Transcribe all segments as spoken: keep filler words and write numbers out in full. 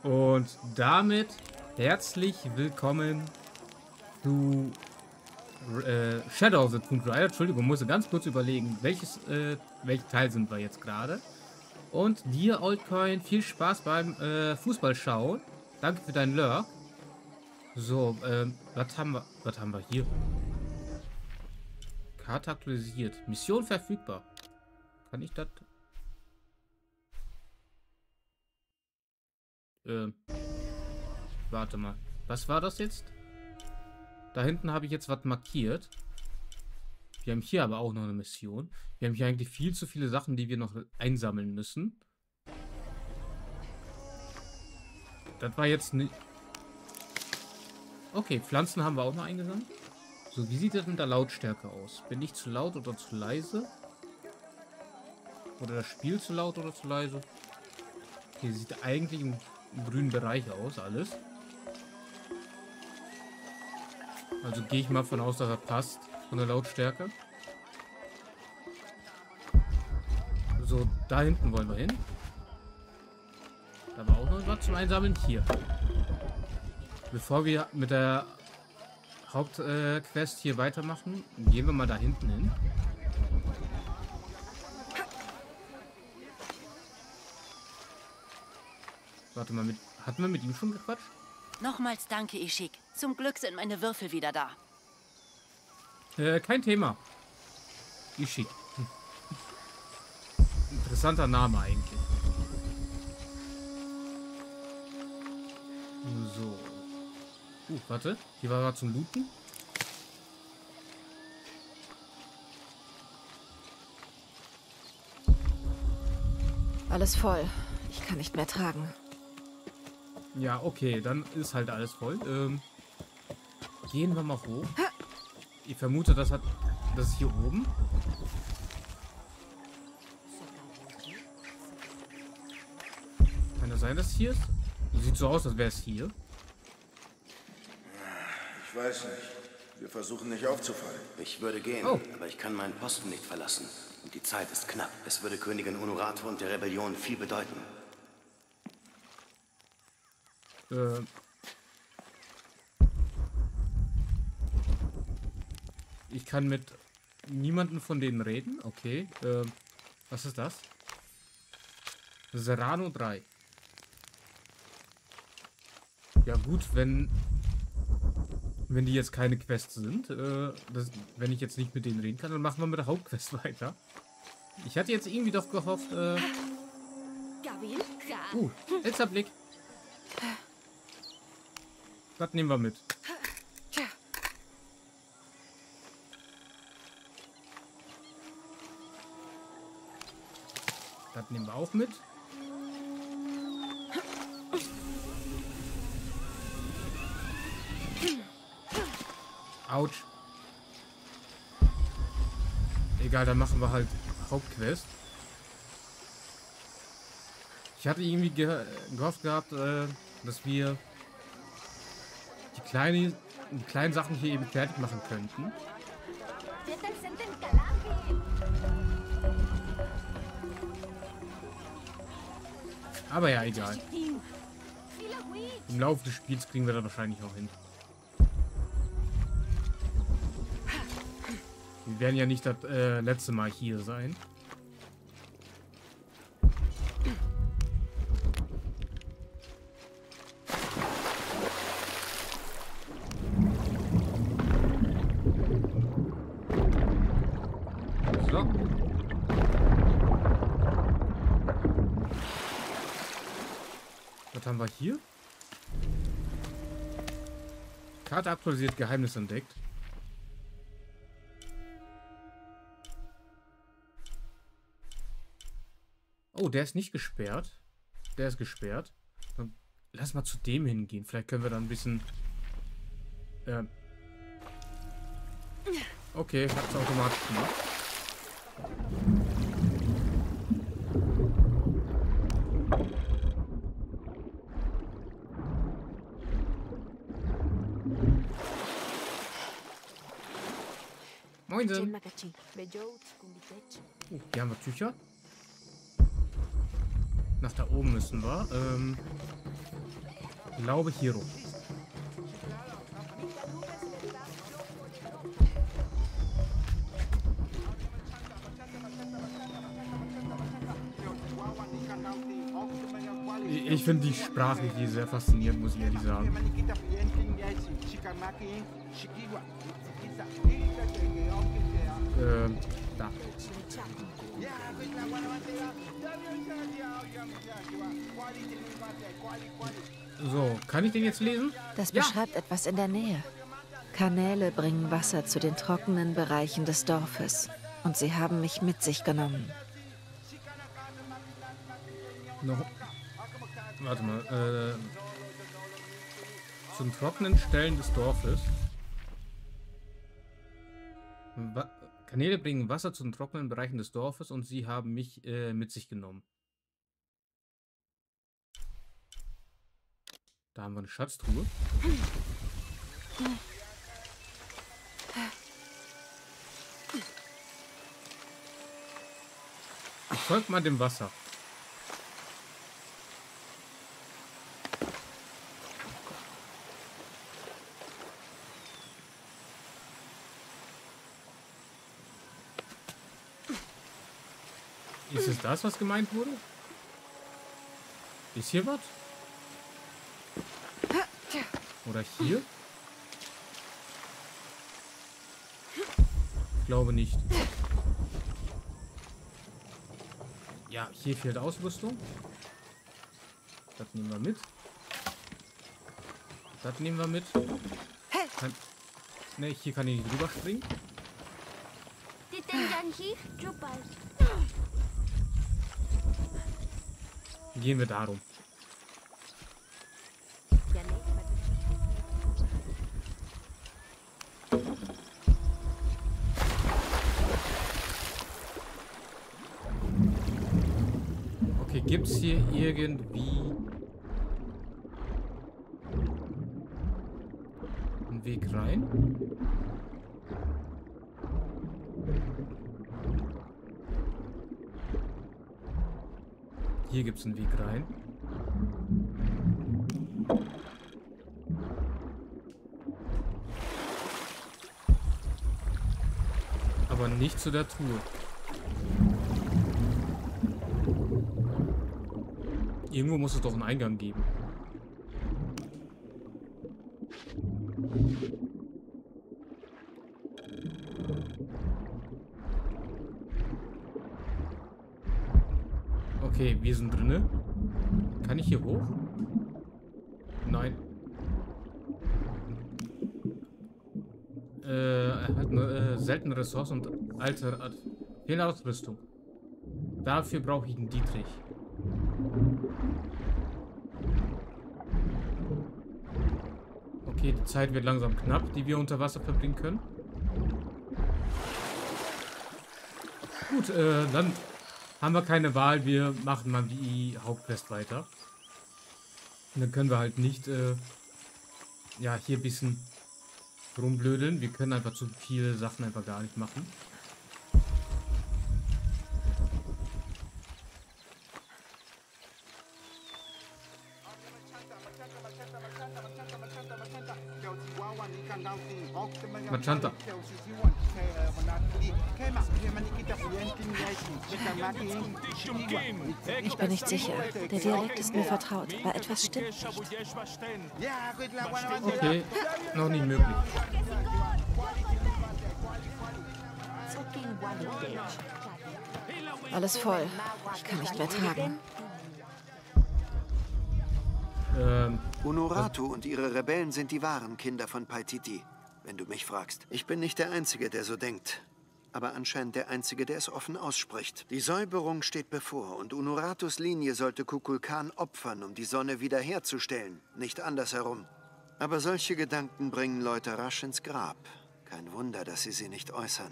Und damit herzlich willkommen zu äh, Shadow of the Tomb Raider. Entschuldigung, musste ganz kurz überlegen, welches, äh, welcher Teil sind wir jetzt gerade. Und dir, Oldcoin, viel Spaß beim äh, Fußballschauen. Danke für deinen Lurk. So, ähm, was haben wir, was haben wir hier? Karte aktualisiert. Mission verfügbar. Kann ich das? Ähm, warte mal. Was war das jetzt? Da hinten habe ich jetzt was markiert. Wir haben hier aber auch noch eine Mission. Wir haben hier eigentlich viel zu viele Sachen, die wir noch einsammeln müssen. Das war jetzt nicht... Okay, Pflanzen haben wir auch noch eingesammelt. So, wie sieht das mit der Lautstärke aus? Bin ich zu laut oder zu leise? Oder das Spiel zu laut oder zu leise? Hier sieht eigentlich im, im grünen Bereich aus, alles. Also gehe ich mal von aus, dass er passt von der Lautstärke. So, da hinten wollen wir hin. Da war auch noch was zum Einsammeln. Hier. Bevor wir mit der Hauptquest äh, hier weitermachen, gehen wir mal da hinten hin. Warte mal, mit, hatten wir mit ihm schon gequatscht? Nochmals danke, Ishik. Zum Glück sind meine Würfel wieder da. Äh, kein Thema. Ishik. Hm. Interessanter Name eigentlich. So. Uh, warte. Hier war er zum Looten. Alles voll. Ich kann nicht mehr tragen. Ja, okay, dann ist halt alles voll. Ähm, gehen wir mal hoch. Ich vermute, das hat das ist hier oben. Kann das sein, dass es hier ist? Sieht so aus, als wäre es hier. Ich weiß nicht. Wir versuchen nicht aufzufallen. Ich würde gehen, oh. aber ich kann meinen Posten nicht verlassen. Und die Zeit ist knapp. Es würde Königin Unuratu und der Rebellion viel bedeuten. Äh. Ich kann mit niemandem von denen reden. Okay. Äh, was ist das? Serrano drei. Ja gut, wenn wenn die jetzt keine Quests sind, äh, das, wenn ich jetzt nicht mit denen reden kann, dann machen wir mit der Hauptquest weiter. Ich hatte jetzt irgendwie doch gehofft, äh... Uh, Elsterblick. Das nehmen wir mit. Das nehmen wir auch mit. Autsch. Egal, dann machen wir halt Hauptquest. Ich hatte irgendwie ge gehofft gehabt, äh, dass wir die, kleine, die kleinen Sachen hier eben fertig machen könnten. Aber ja, egal. Im Laufe des Spiels kriegen wir da wahrscheinlich auch hin. Wir werden ja nicht das äh, letzte Mal hier sein. So. Was haben wir hier? Karte aktualisiert, Geheimnis entdeckt. Oh, der ist nicht gesperrt. Der ist gesperrt. Dann lass mal zu dem hingehen. Vielleicht können wir dann ein bisschen... Äh okay, ich hab's automatisch gemacht. Moinsen. Oh, hier haben wir Tücher. Nach da oben müssen wir. Ähm, glaube hier rum. Ich finde die Sprache hier sehr faszinierend, muss ich ehrlich sagen. Ähm, da. So, kann ich den jetzt lesen? Das Ja. beschreibt etwas in der Nähe. Kanäle bringen Wasser zu den trockenen Bereichen des Dorfes. Und sie haben mich mit sich genommen. Noch. Warte mal. Äh, zum trockenen Stellen des Dorfes. Wa Kanäle bringen Wasser zu den trockenen Bereichen des Dorfes und sie haben mich äh, mit sich genommen. Da haben wir eine Schatztruhe. Ich folge mal dem Wasser. Ist es das, was gemeint wurde? Ist hier was? Oder hier? Ich glaube nicht. Ja, hier fehlt Ausrüstung. Das nehmen wir mit. Das nehmen wir mit. Kann, ne, hier kann ich nicht drüber springen. Gehen wir darum. Okay, gibt es hier irgendwie einen Weg rein? Hier gibt es einen Weg rein. Aber nicht zu der Truhe. Irgendwo muss es doch einen Eingang geben. Okay, wir sind drinne. Kann ich hier hoch? Nein. Äh, er hat eine äh, seltene Ressource und alte Fehlausrüstung. Dafür brauche ich einen Dietrich. Okay, die Zeit wird langsam knapp, die wir unter Wasser verbringen können. Gut, äh, dann haben wir keine Wahl. Wir machen mal die Hauptquest weiter. Und dann können wir halt nicht, äh, ja, hier ein bisschen rumblödeln. Wir können einfach zu viele Sachen einfach gar nicht machen. Machanta. Ich bin nicht sicher. Der Dialekt ist mir vertraut, aber etwas stimmt nicht. Okay, noch nicht möglich. Alles voll. Ich kann nicht mehr tragen. Ähm, Unuratu und ihre Rebellen sind die wahren Kinder von Paititi, wenn du mich fragst. Ich bin nicht der Einzige, der so denkt. Aber anscheinend der Einzige, der es offen ausspricht. Die Säuberung steht bevor und Unuratus Linie sollte Kukulkan opfern, um die Sonne wiederherzustellen, nicht andersherum. Aber solche Gedanken bringen Leute rasch ins Grab. Kein Wunder, dass sie sie nicht äußern.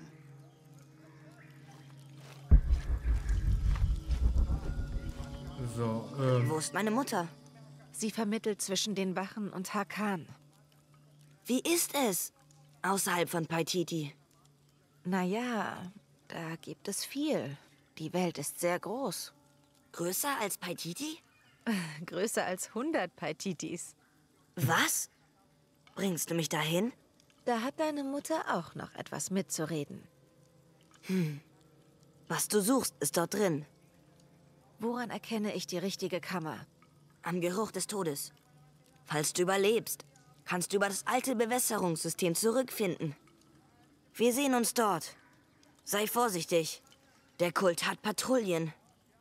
so, ähm, Wo ist meine Mutter? Sie vermittelt zwischen den Wachen und Hakan. Wie ist es außerhalb von Paititi? Naja, da gibt es viel. Die Welt ist sehr groß. Größer als Paititi? Größer als hundert Paititis. Was? Bringst du mich dahin? Da hat deine Mutter auch noch etwas mitzureden. Hm. Was du suchst, ist dort drin. Woran erkenne ich die richtige Kammer? Am Geruch des Todes. Falls du überlebst, kannst du über das alte Bewässerungssystem zurückfinden. Wir sehen uns dort. Sei vorsichtig. Der Kult hat Patrouillen.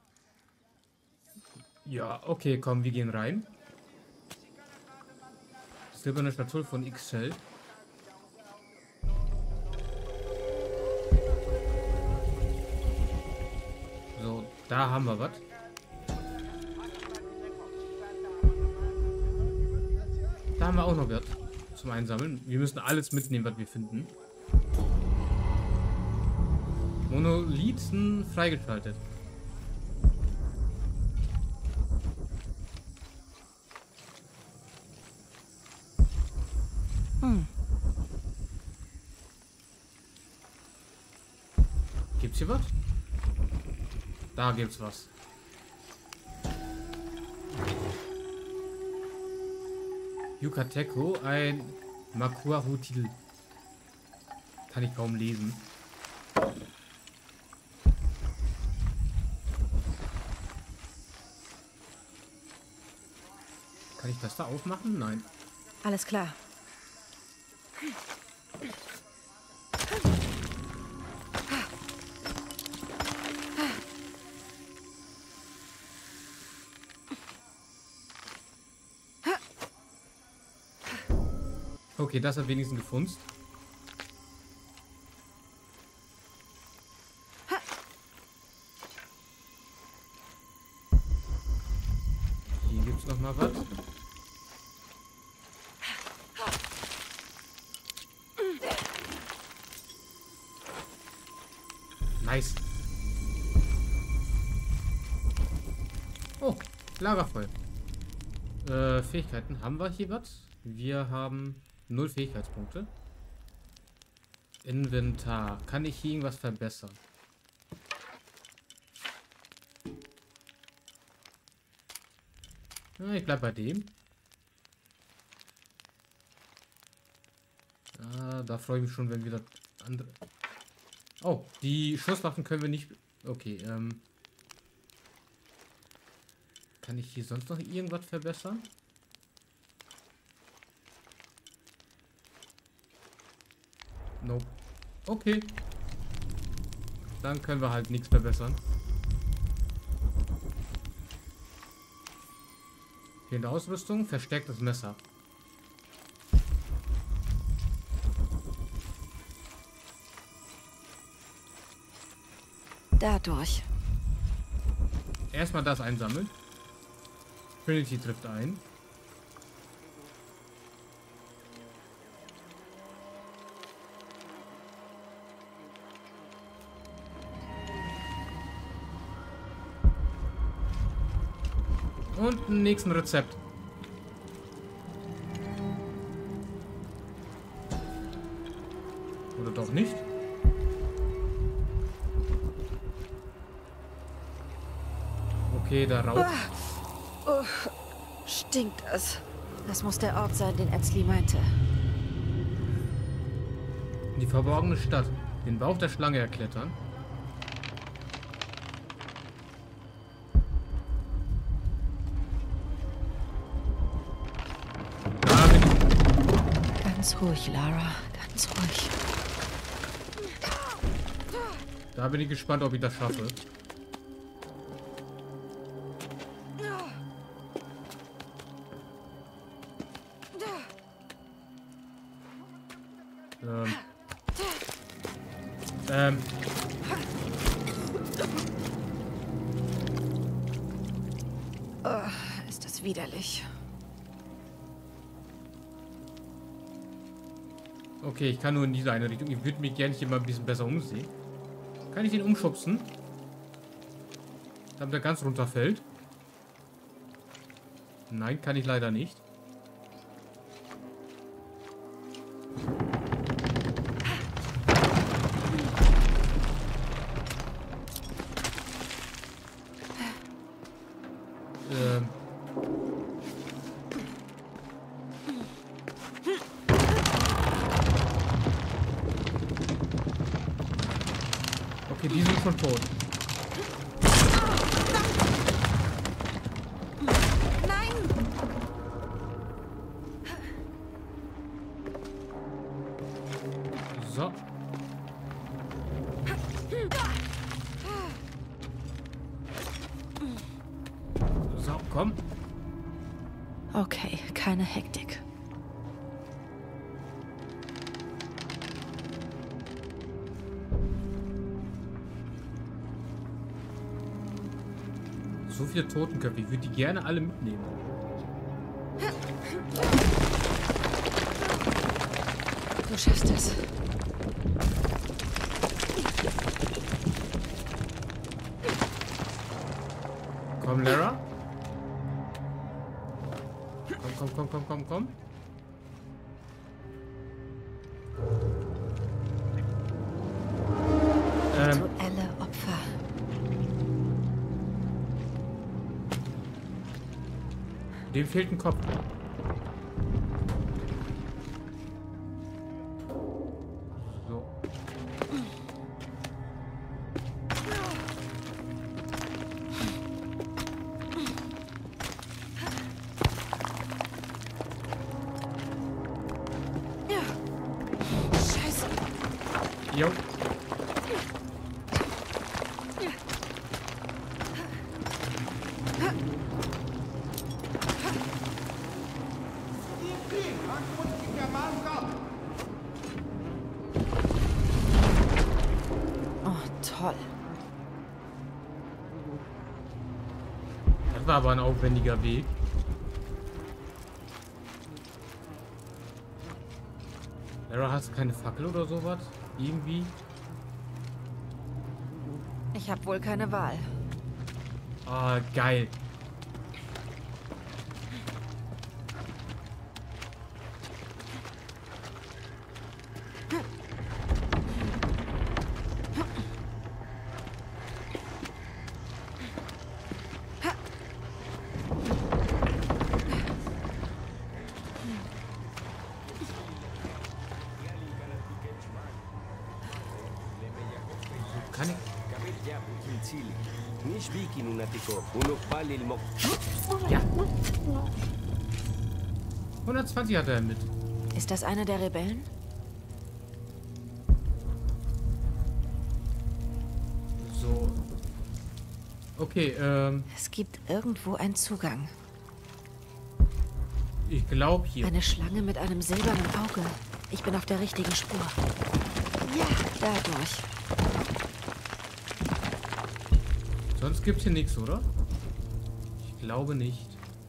Ja, okay, komm, wir gehen rein. Silberne Schatulle von X-Shell. So, da haben wir was. Da haben wir auch noch was zum Einsammeln. Wir müssen alles mitnehmen, was wir finden. Monolithen freigeschaltet. Hm. Gibt's hier was? Da gibt's was. Yucateco, ein Makuaru-Titel. Kann ich kaum lesen. Kann ich das da aufmachen? Nein. Alles klar. Okay, das hat wenigstens gefunzt. Hier gibt's noch mal was. Nice. Oh, Lagerfeuer. Äh, Fähigkeiten. Haben wir hier was? Wir haben null Fähigkeitspunkte. Inventar. Kann ich hier irgendwas verbessern? Ja, ich bleib bei dem. Ah, da freue ich mich schon, wenn wir das andere... Oh, die Schusswaffen können wir nicht... Okay, ähm... kann ich hier sonst noch irgendwas verbessern? Nope. Okay. Dann können wir halt nichts verbessern. Fehlende Ausrüstung, verstärktes Messer. Dadurch. Erstmal das einsammeln. Trinity trifft ein. Und ein nächsten Rezept. Oder doch nicht? Okay, da raus. Oh, stinkt es. Das muss der Ort sein, den Etzli meinte. Die verborgene Stadt. Den Bauch der Schlange erklettern. Da bin ich. Ganz ruhig, Lara. Ganz ruhig. Da bin ich gespannt, ob ich das schaffe. Ähm. Ähm. Oh, ist das widerlich. Okay, ich kann nur in diese eine Richtung. Ich würde mich gerne hier mal ein bisschen besser umsehen. Kann ich ihn umschubsen? Damit er ganz runterfällt? Nein, kann ich leider nicht. Ähm. Okay, die sind schon tot. Nein! So. So, komm. Okay, keine Hektik. So viele Totenköpfe, ich würde die gerne alle mitnehmen. Du schaffst es. Komm, Lara. Komm, komm, komm, komm, komm, komm. Ähm, Rituelle Opfer. dem fehlt ein Kopf. So. Scheiße. Jo. Oh, toll. Das war aber ein aufwendiger Weg. Lara, hast du keine Fackel oder sowas? Irgendwie? Ich habe wohl keine Wahl. Ah, geil. Kann ich? Ja. hundertzwanzig hat er mit. Ist das einer der Rebellen? So. Okay, ähm, Es gibt irgendwo einen Zugang. ich glaube hier. Eine Schlange mit einem silbernen Auge. Ich bin auf der richtigen Spur. Ja, dadurch. Sonst gibt's hier nichts, oder? Ich glaube nicht.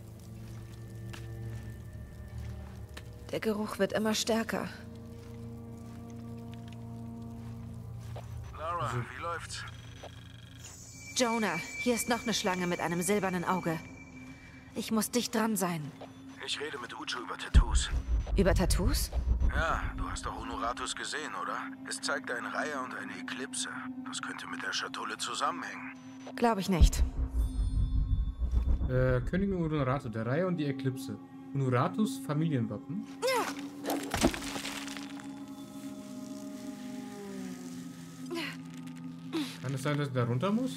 Der Geruch wird immer stärker. Lara, wie läuft's? Jonah, hier ist noch eine Schlange mit einem silbernen Auge. Ich muss dicht dran sein. Ich rede mit Uchu über Tattoos. Über Tattoos? Ja, du hast doch Honoratus gesehen, oder? Es zeigt eine Reihe und eine Eklipse. Das könnte mit der Schatulle zusammenhängen. Glaube ich nicht. Äh, Königin Honoratus, der Reihe und die Eklipse. Honoratus Familienwappen. Kann es sein, dass ich da runter muss?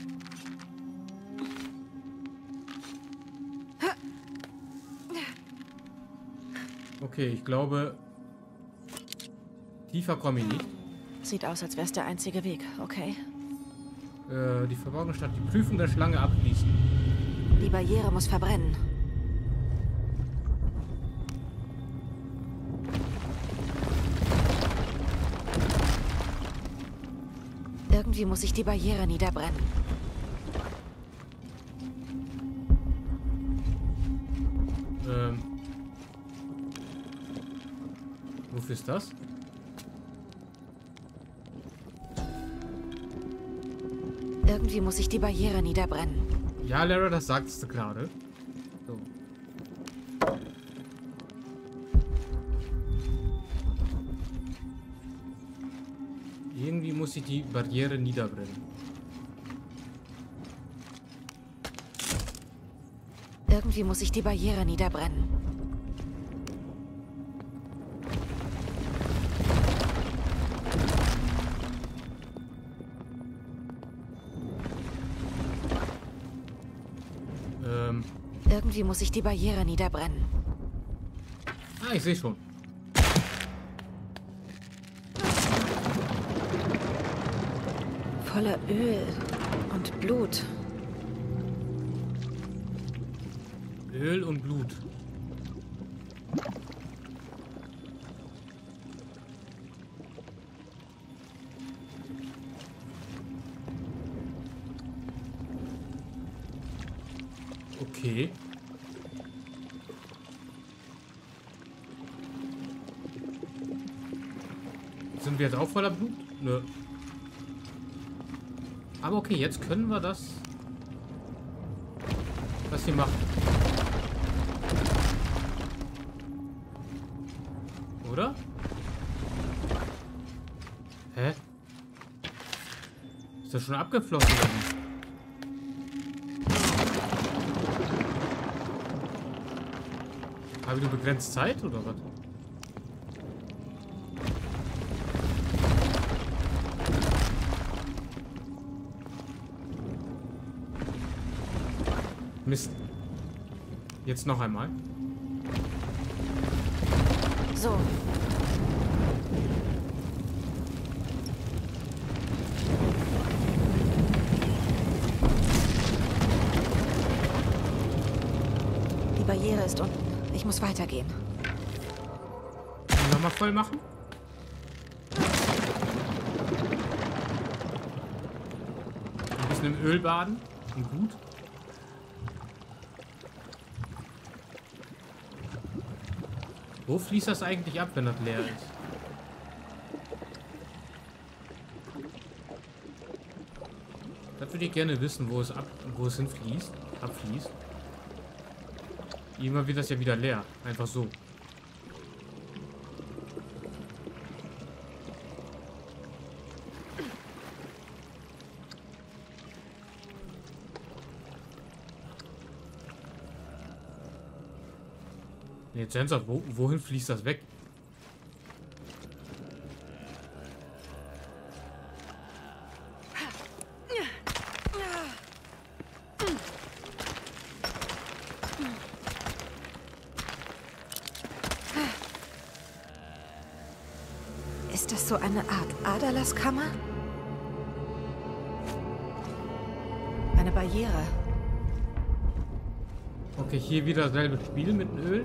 Okay, ich glaube, tiefer komme ich nicht. Sieht aus, als wäre es der einzige Weg. Okay. Äh, die verborgene Stadt, die Prüfung der Schlange abschließen. Die Barriere muss verbrennen. Irgendwie muss ich die Barriere niederbrennen. Ähm. Wofür ist das? Irgendwie muss ich die Barriere niederbrennen. Ja, Lara, das sagtest du gerade. So. Irgendwie muss ich die Barriere niederbrennen. Irgendwie muss ich die Barriere niederbrennen. Irgendwie muss ich die Barriere niederbrennen. Ah, ich sehe schon. Voller Öl und Blut. Öl und Blut. Okay. Sind wir jetzt auch voller Blut? Nö. Aber okay, jetzt können wir das... Was hier machen. Oder? Hä? Ist das schon abgeflossen oder nicht? Habe ich nur begrenzt Zeit oder was? Mist. Jetzt noch einmal. So. Die Barriere ist unten. Ich muss weitergehen. Nochmal voll machen. Ein bisschen im Öl baden. Und gut. Wo fließt das eigentlich ab, wenn das leer ist? Das würde ich gerne wissen, wo es ab, wo es hinfließt, abfließt. Irgendwann wird das ja wieder leer. Einfach so. Jetzt ernsthaft, wo, wohin fließt das weg? Ist das so eine Art Aderlasskammer? Eine Barriere. Okay, hier wieder dasselbe Spiel mit dem Öl.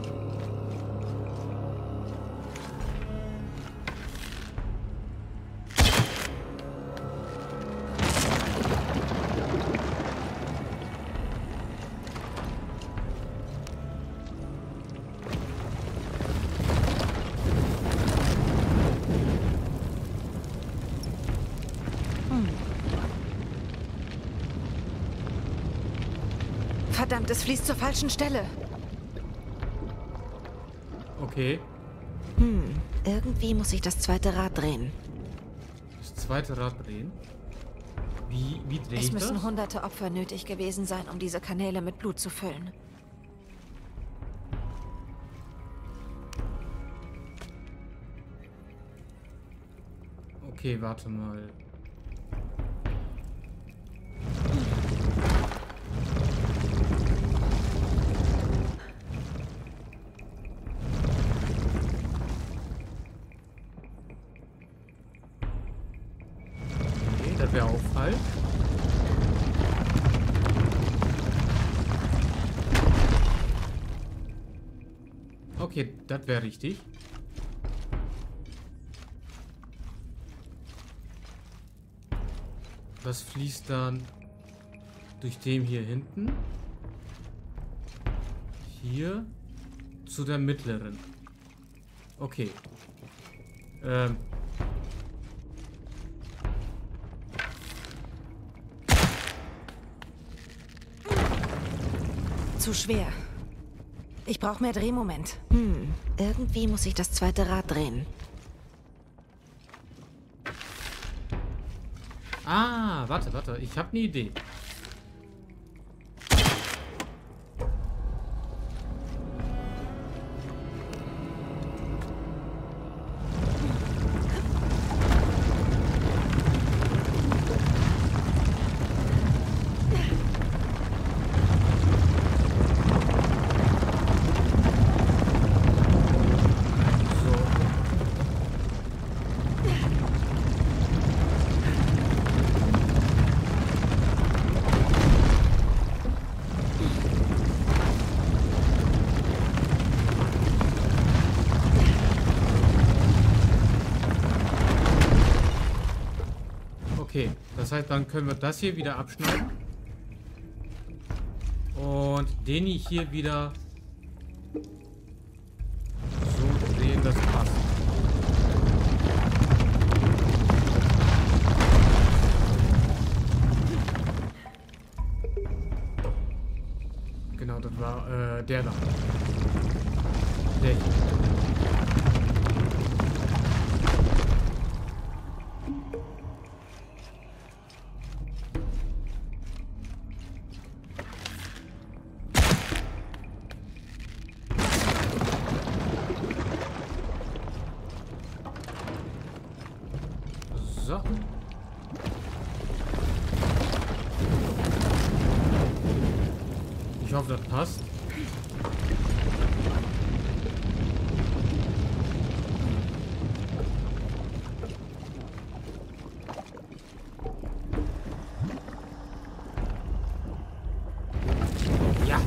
Verdammt, es fließt zur falschen Stelle. Okay. Hm, irgendwie muss ich das zweite Rad drehen. Das zweite Rad drehen. Wie, wie drehe Es ich müssen das? hunderte Opfer nötig gewesen sein, um diese Kanäle mit Blut zu füllen. Okay, warte mal. Okay, das wäre auch falsch. Okay, das wäre richtig. Das fließt dann durch dem hier hinten. Hier zu der mittleren. Okay. Ähm. Zu schwer. Ich brauche mehr Drehmoment. Hm, irgendwie muss ich das zweite Rad drehen. Ah, warte, warte. Ich habe eine Idee. Das heißt, dann können wir das hier wieder abschneiden. Und den hier wieder so drehen, das passt. Genau, das war äh, der da. Der hier. So. Ich hoffe, das passt. Ja.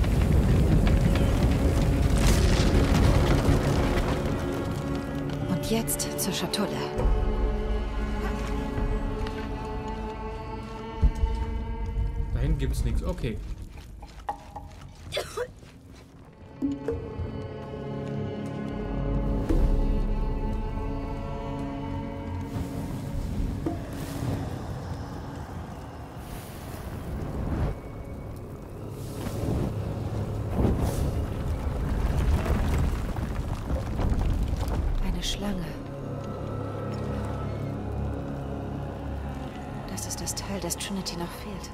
Und jetzt zur Schatulle. Dahin gibt es nichts. Okay. Eine Schlange. Das ist das Teil, das Trinity noch fehlt.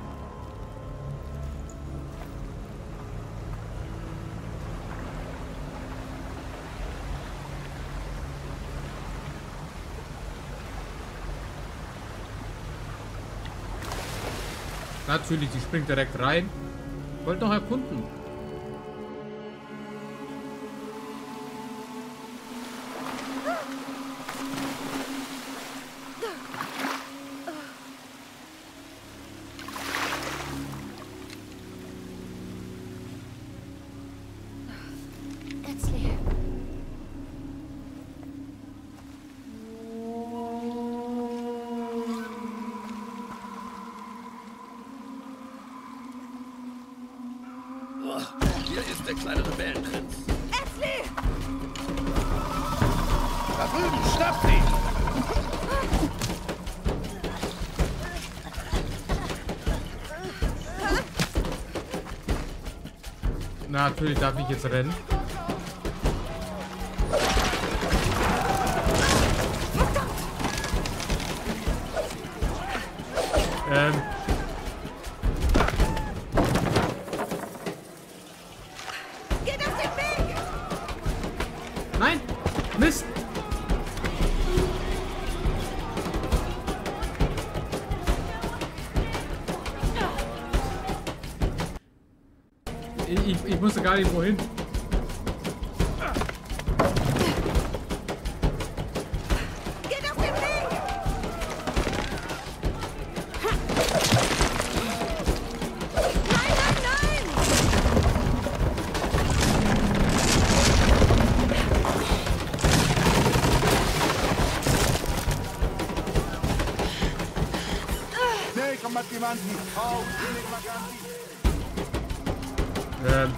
Natürlich, sie springt direkt rein. Wollt noch erkunden. Etzli. Hier ist der kleine Rebellenprinz. Etzli! Da drüben, schnappt ihn! Na, natürlich darf ich jetzt rennen. Ähm. Geht auf den Weg! Nein! Mist! Ich, ich, ich musste gar nicht wohin. Geht auf den Weg! Nein, nein, nein! Nei, combattimenti! Oh, combattimenti! Ähm.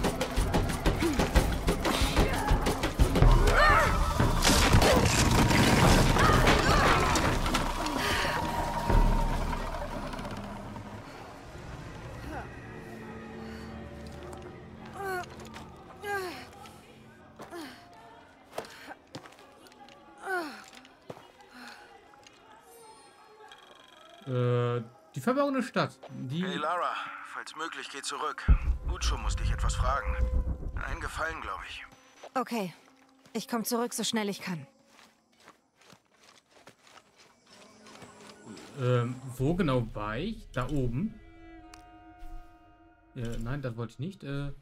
Äh, die verborgene Stadt. Die. Hey Lara, falls möglich, geh zurück. Ucho muss dich etwas fragen. Einen Gefallen, glaube ich. Okay. Ich komme zurück, so schnell ich kann. Ähm, wo genau war ich? Da oben. Äh, nein, das wollte ich nicht. Äh,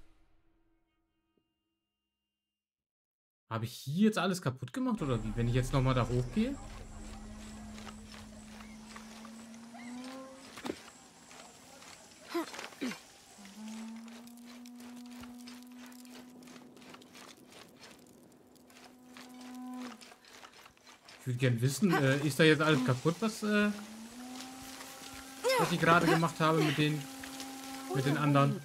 habe ich hier jetzt alles kaputt gemacht oder wie? Wenn ich jetzt nochmal da hochgehe? Ich würde gerne wissen, äh, ist da jetzt alles kaputt, was, äh, was was ich gerade gemacht habe mit den, mit den anderen.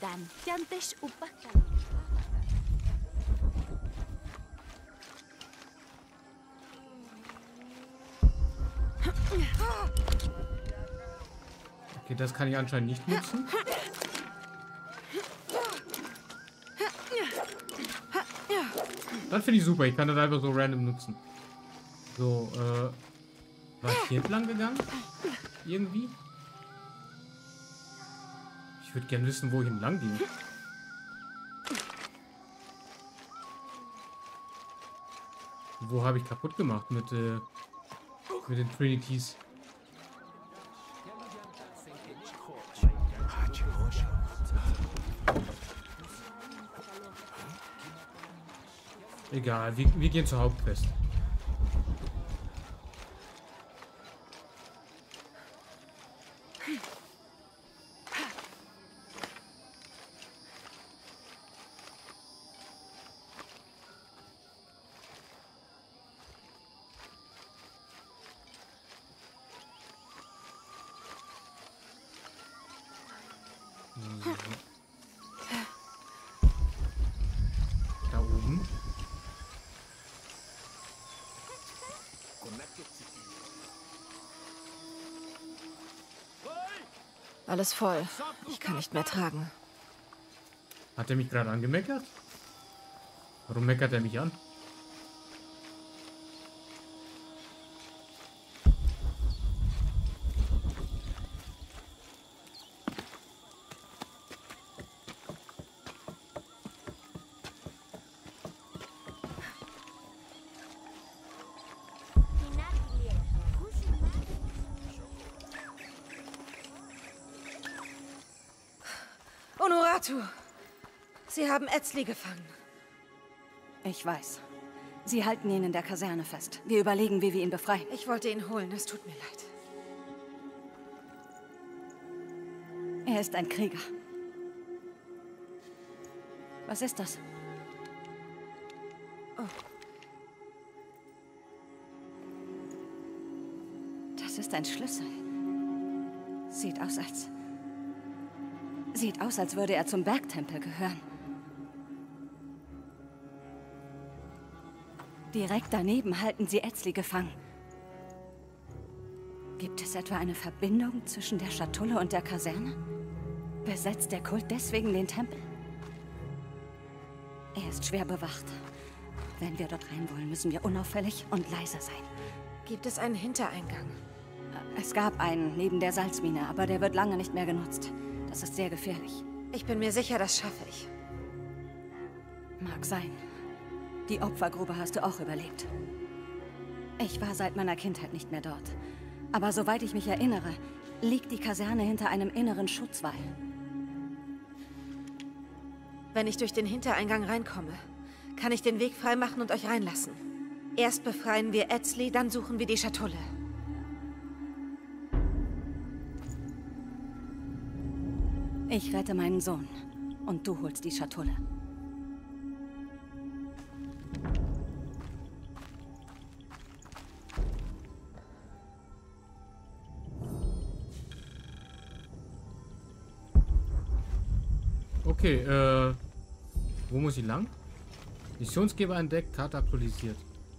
Okay, das kann ich anscheinend nicht nutzen. Das finde ich super. Ich kann das einfach so random nutzen. So, äh... war ich hier entlang gegangen? Irgendwie? Ich würde gerne wissen, wo ich entlang gehe. Wo habe ich kaputt gemacht mit, äh... mit den Trinities? Egal, wir, wir gehen zur Hauptquest. Da oben. Alles voll. Ich kann nicht mehr tragen. Hat er mich gerade angemeckert? Warum meckert er mich an? Honoratu! Sie haben Etzli gefangen. Ich weiß. Sie halten ihn in der Kaserne fest. Wir überlegen, wie wir ihn befreien. Ich wollte ihn holen, es tut mir leid. Er ist ein Krieger. Was ist das? Oh. Das ist ein Schlüssel. Sieht aus, als... Sieht aus, als würde er zum Bergtempel gehören. Direkt daneben halten sie Etzli gefangen. Gibt es etwa eine Verbindung zwischen der Schatulle und der Kaserne? Besetzt der Kult deswegen den Tempel? Er ist schwer bewacht. Wenn wir dort rein wollen, müssen wir unauffällig und leise sein. Gibt es einen Hintereingang? Es gab einen neben der Salzmine, aber der wird lange nicht mehr genutzt. Das ist sehr gefährlich. Ich bin mir sicher, das schaffe ich. Mag sein. Die Opfergrube hast du auch überlebt. Ich war seit meiner Kindheit nicht mehr dort. Aber soweit ich mich erinnere, liegt die Kaserne hinter einem inneren Schutzwall. Wenn ich durch den Hintereingang reinkomme, kann ich den Weg freimachen und euch reinlassen. Erst befreien wir Etzli, dann suchen wir die Schatulle. Ich rette meinen Sohn und du holst die Schatulle. Okay, äh... wo muss ich lang? Missionsgeber entdeckt, Karte aktualisiert.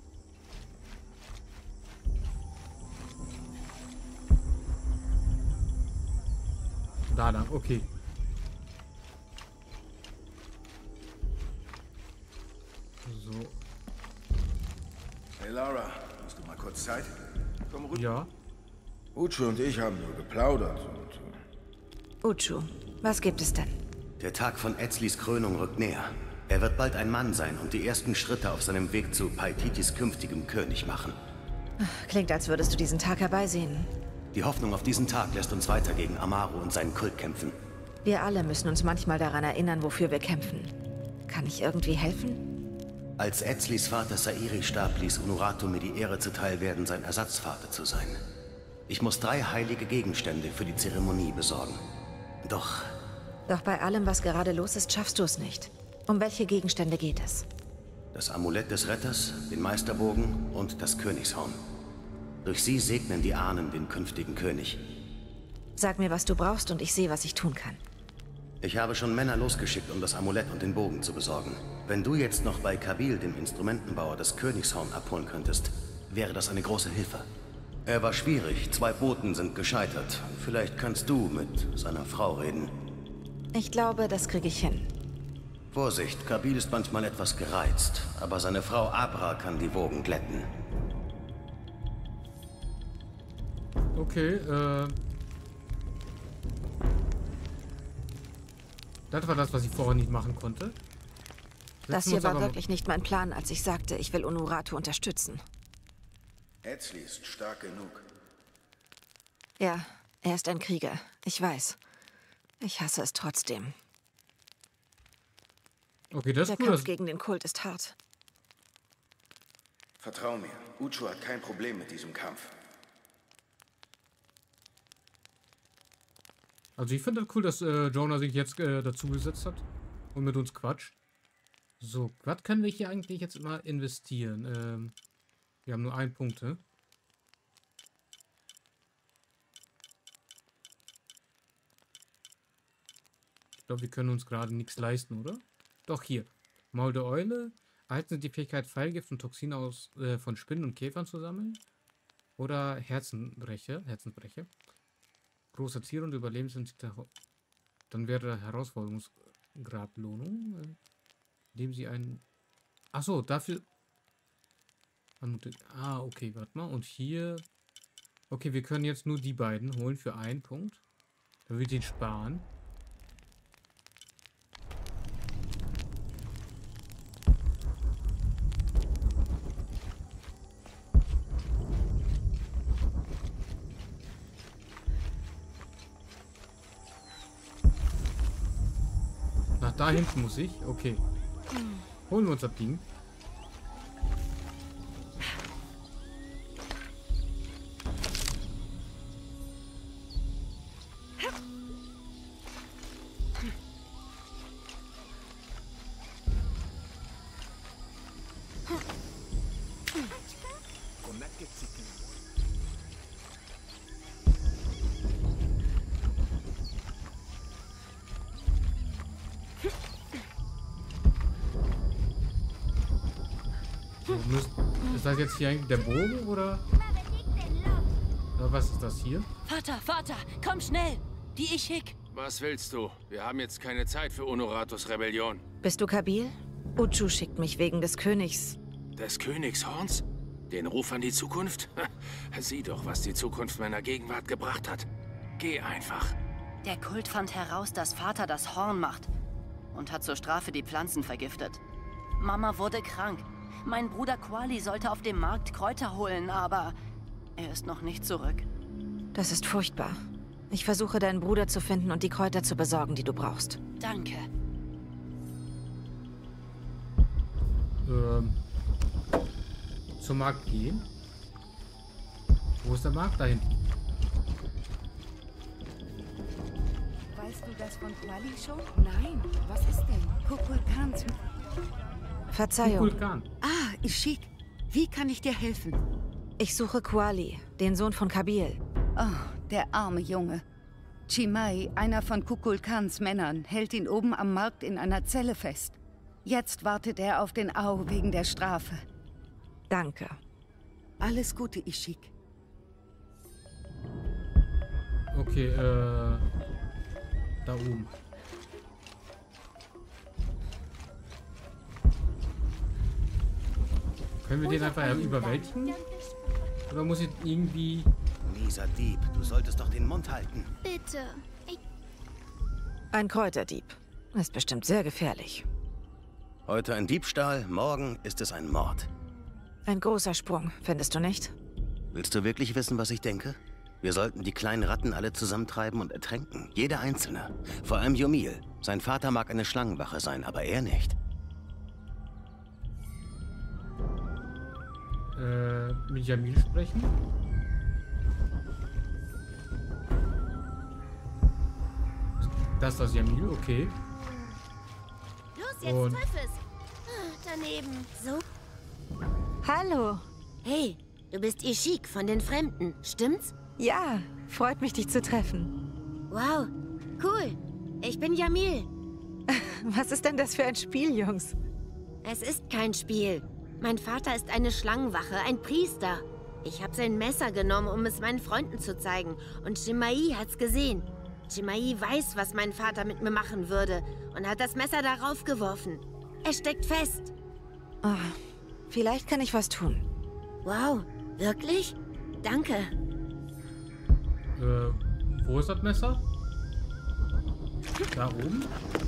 Da lang, okay. So. Hey Laura, hast du mal kurz Zeit? Komm rüber. Ja. Uchu und ich haben nur geplaudert und... Uchu, was gibt es denn? Der Tag von Etzlis Krönung rückt näher. Er wird bald ein Mann sein und die ersten Schritte auf seinem Weg zu Paititis künftigem König machen. Klingt, als würdest du diesen Tag herbeisehen. Die Hoffnung auf diesen Tag lässt uns weiter gegen Amaru und seinen Kult kämpfen. Wir alle müssen uns manchmal daran erinnern, wofür wir kämpfen. Kann ich irgendwie helfen? Als Etzlis Vater Sairi starb, ließ Honoratu mir die Ehre zuteil werden, sein Ersatzvater zu sein. Ich muss drei heilige Gegenstände für die Zeremonie besorgen. Doch... Doch bei allem, was gerade los ist, schaffst du es nicht. Um welche Gegenstände geht es? Das Amulett des Retters, den Meisterbogen und das Königshorn. Durch sie segnen die Ahnen den künftigen König. Sag mir, was du brauchst und ich sehe, was ich tun kann. Ich habe schon Männer losgeschickt, um das Amulett und den Bogen zu besorgen. Wenn du jetzt noch bei Kabil, dem Instrumentenbauer, das Königshorn abholen könntest, wäre das eine große Hilfe. Er war schwierig, zwei Boten sind gescheitert. Vielleicht kannst du mit seiner Frau reden. Ich glaube, das kriege ich hin. Vorsicht, Kabil ist manchmal etwas gereizt, aber seine Frau Abra kann die Wogen glätten. Okay, äh... das war das, was ich vorher nicht machen konnte. Das hier war wirklich nicht mein Plan, als ich sagte, ich will Unuratu unterstützen. Etzli ist stark genug. Ja, er ist ein Krieger. Ich weiß. Ich hasse es trotzdem. Okay, das Der ist Kampf cool. gegen den Kult ist hart. Vertrau mir, Uchu hat kein Problem mit diesem Kampf. Also ich finde das cool, dass äh, Jonah sich jetzt äh, dazu gesetzt hat und mit uns quatscht. So, was können wir hier eigentlich jetzt mal investieren? Ähm, wir haben nur einen Punkt, ne? Ich glaube, wir können uns gerade nichts leisten, oder? Doch, hier. Maul der Eule. Erhalten Sie die Fähigkeit, Pfeilgift und Toxine aus, äh, von Spinnen und Käfern zu sammeln. Oder Herzenbrecher. Herzensbrecher. Großer Ziel und Überlebensinstinkt. Dann wäre Herausforderungsgrablohnung. Äh, indem Sie einen... Achso, dafür... Ah, okay, warte mal. Und hier... Okay, wir können jetzt nur die beiden holen für einen Punkt. Dann würde ich den sparen. Nach da hinten muss ich? Okay. Holen wir uns das Ding. Ist das jetzt hier eigentlich der Bogen, oder? Oder was ist das hier? Vater, Vater, komm schnell! Die Ishik! Was willst du? Wir haben jetzt keine Zeit für Unuratus Rebellion. Bist du Kabil? Uchu schickt mich wegen des Königs. Des Königshorns? Den Ruf an die Zukunft? Sieh doch, was die Zukunft meiner Gegenwart gebracht hat. Geh einfach. Der Kult fand heraus, dass Vater das Horn macht und hat zur Strafe die Pflanzen vergiftet. Mama wurde krank. Mein Bruder Quali sollte auf dem Markt Kräuter holen, aber er ist noch nicht zurück. Das ist furchtbar. Ich versuche, deinen Bruder zu finden und die Kräuter zu besorgen, die du brauchst. Danke. Ähm, zum Markt gehen? Wo ist der Markt? Da hinten. Weißt du das von Quali schon? Nein. Was ist denn? Kukulkans. Verzeihung. Kukulkan. Ah, Ishik. Wie kann ich dir helfen? Ich suche Quali, den Sohn von Kabil. Oh, der arme Junge. Chimay, einer von Kukulkans Männern, hält ihn oben am Markt in einer Zelle fest. Jetzt wartet er auf den Au wegen der Strafe. Danke. Alles Gute, Ishik. Okay, äh... da oben. Können wir den einfach überwältigen? Oder muss ich irgendwie... Mieser Dieb, du solltest doch den Mund halten. Bitte. Ich Ein Kräuterdieb. Ist bestimmt sehr gefährlich. Heute ein Diebstahl, morgen ist es ein Mord. Ein großer Sprung, findest du nicht? Willst du wirklich wissen, was ich denke? Wir sollten die kleinen Ratten alle zusammentreiben und ertränken. Jeder einzelne. Vor allem Yomil. Sein Vater mag eine Schlangenwache sein, aber er nicht. Äh, mit Jamil sprechen? Das ist das Jamil, okay. Los, jetzt Und treff es. Ah, daneben. So. Hallo. Hey, du bist Ishik von den Fremden, stimmt's? Ja, freut mich, dich zu treffen. Wow, cool. Ich bin Jamil. Was ist denn das für ein Spiel, Jungs? Es ist kein Spiel. Mein Vater ist eine Schlangenwache, ein Priester. Ich habe sein Messer genommen, um es meinen Freunden zu zeigen. Und Chimay hat's gesehen. Chimay weiß, was mein Vater mit mir machen würde und hat das Messer darauf geworfen. Er steckt fest. Oh, vielleicht kann ich was tun. Wow, wirklich? Danke. Äh, wo ist das Messer? Da oben?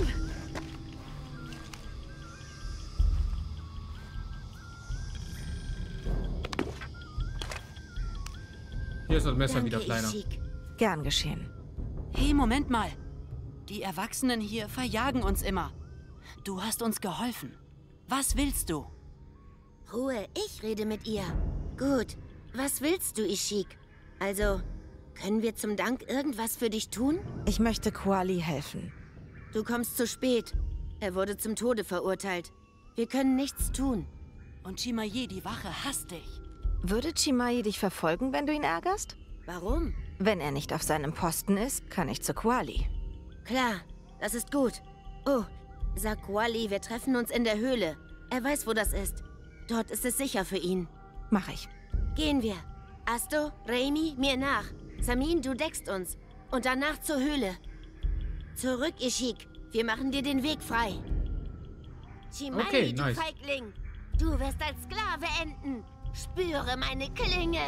Hier ist das Messer Danke, wieder kleiner. Ishik. Gern geschehen. Hey, Moment mal. Die Erwachsenen hier verjagen uns immer. Du hast uns geholfen. Was willst du? Ruhe, ich rede mit ihr. Gut, was willst du, Ishik? Also, können wir zum Dank irgendwas für dich tun? Ich möchte Quali helfen. Du kommst zu spät. Er wurde zum Tode verurteilt. Wir können nichts tun. Und Chimay, die Wache, hasst dich. Würde Chimay dich verfolgen, wenn du ihn ärgerst? Warum? Wenn er nicht auf seinem Posten ist, kann ich zu Quali. Klar, das ist gut. Oh, sag Quali, wir treffen uns in der Höhle. Er weiß, wo das ist. Dort ist es sicher für ihn. Mach ich. Gehen wir. Asto, Raimi, mir nach. Samin, du deckst uns. Und danach zur Höhle. Zurück, Ishik. Wir machen dir den Weg frei. Chimay, Okay, du nice. Feigling. Du wirst als Sklave enden. Spüre meine Klinge.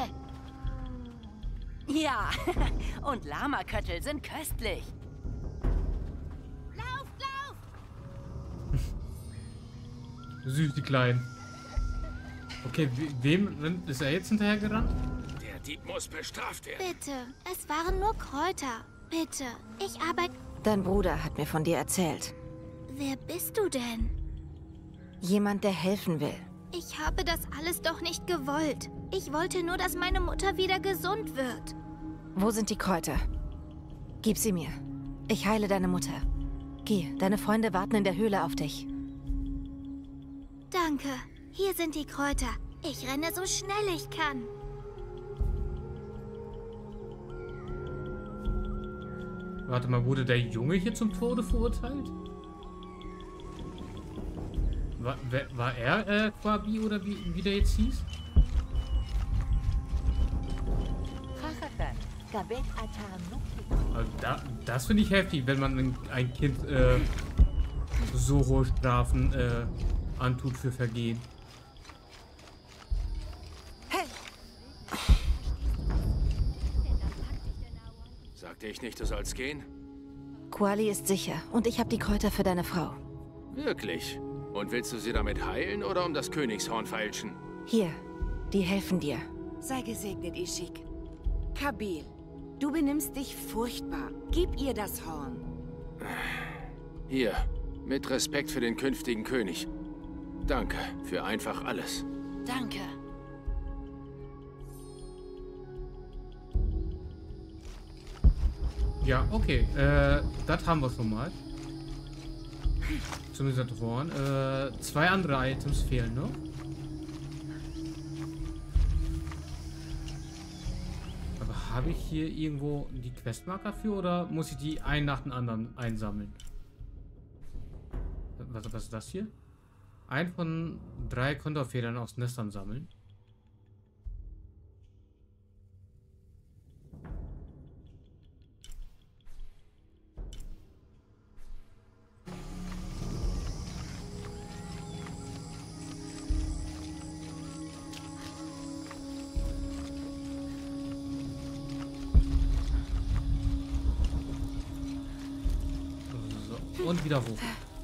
Ja, und Lamaköttel sind köstlich. Lauf, lauf! Süß, die Kleinen. Okay, we wem ist er jetzt hinterhergerannt? Der Dieb muss bestraft werden. Bitte, es waren nur Kräuter. Bitte, ich arbeite... Dein Bruder hat mir von dir erzählt. Wer bist du denn? Jemand, der helfen will. Ich habe das alles doch nicht gewollt. Ich wollte nur, dass meine Mutter wieder gesund wird. Wo sind die Kräuter? Gib sie mir. Ich heile deine Mutter. Geh, deine Freunde warten in der Höhle auf dich. Danke. Hier sind die Kräuter. Ich renne so schnell ich kann. Warte mal, wurde der Junge hier zum Tode verurteilt? War, wer, war er äh, Quabi oder wie, wie der jetzt hieß? Also da, das finde ich heftig, wenn man ein, ein Kind äh, so hohe Strafen äh, antut für Vergehen. Hey! Sagte ich nicht, du sollst gehen? Quali ist sicher und ich habe die Kräuter für deine Frau. Wirklich? Und willst du sie damit heilen oder um das Königshorn feilschen? Hier, die helfen dir. Sei gesegnet, Ishik. Kabil, du benimmst dich furchtbar. Gib ihr das Horn. Hier, mit Respekt für den künftigen König. Danke für einfach alles. Danke. Ja, okay. Äh, das haben wir schon mal. Zumindest das Horn. Äh, zwei andere Items fehlen noch. Aber habe ich hier irgendwo die Questmarker für oder muss ich die einen nach dem anderen einsammeln? Was, was ist das hier? Ein von drei Konterfedern aus Nestern sammeln. So, und wieder hoch.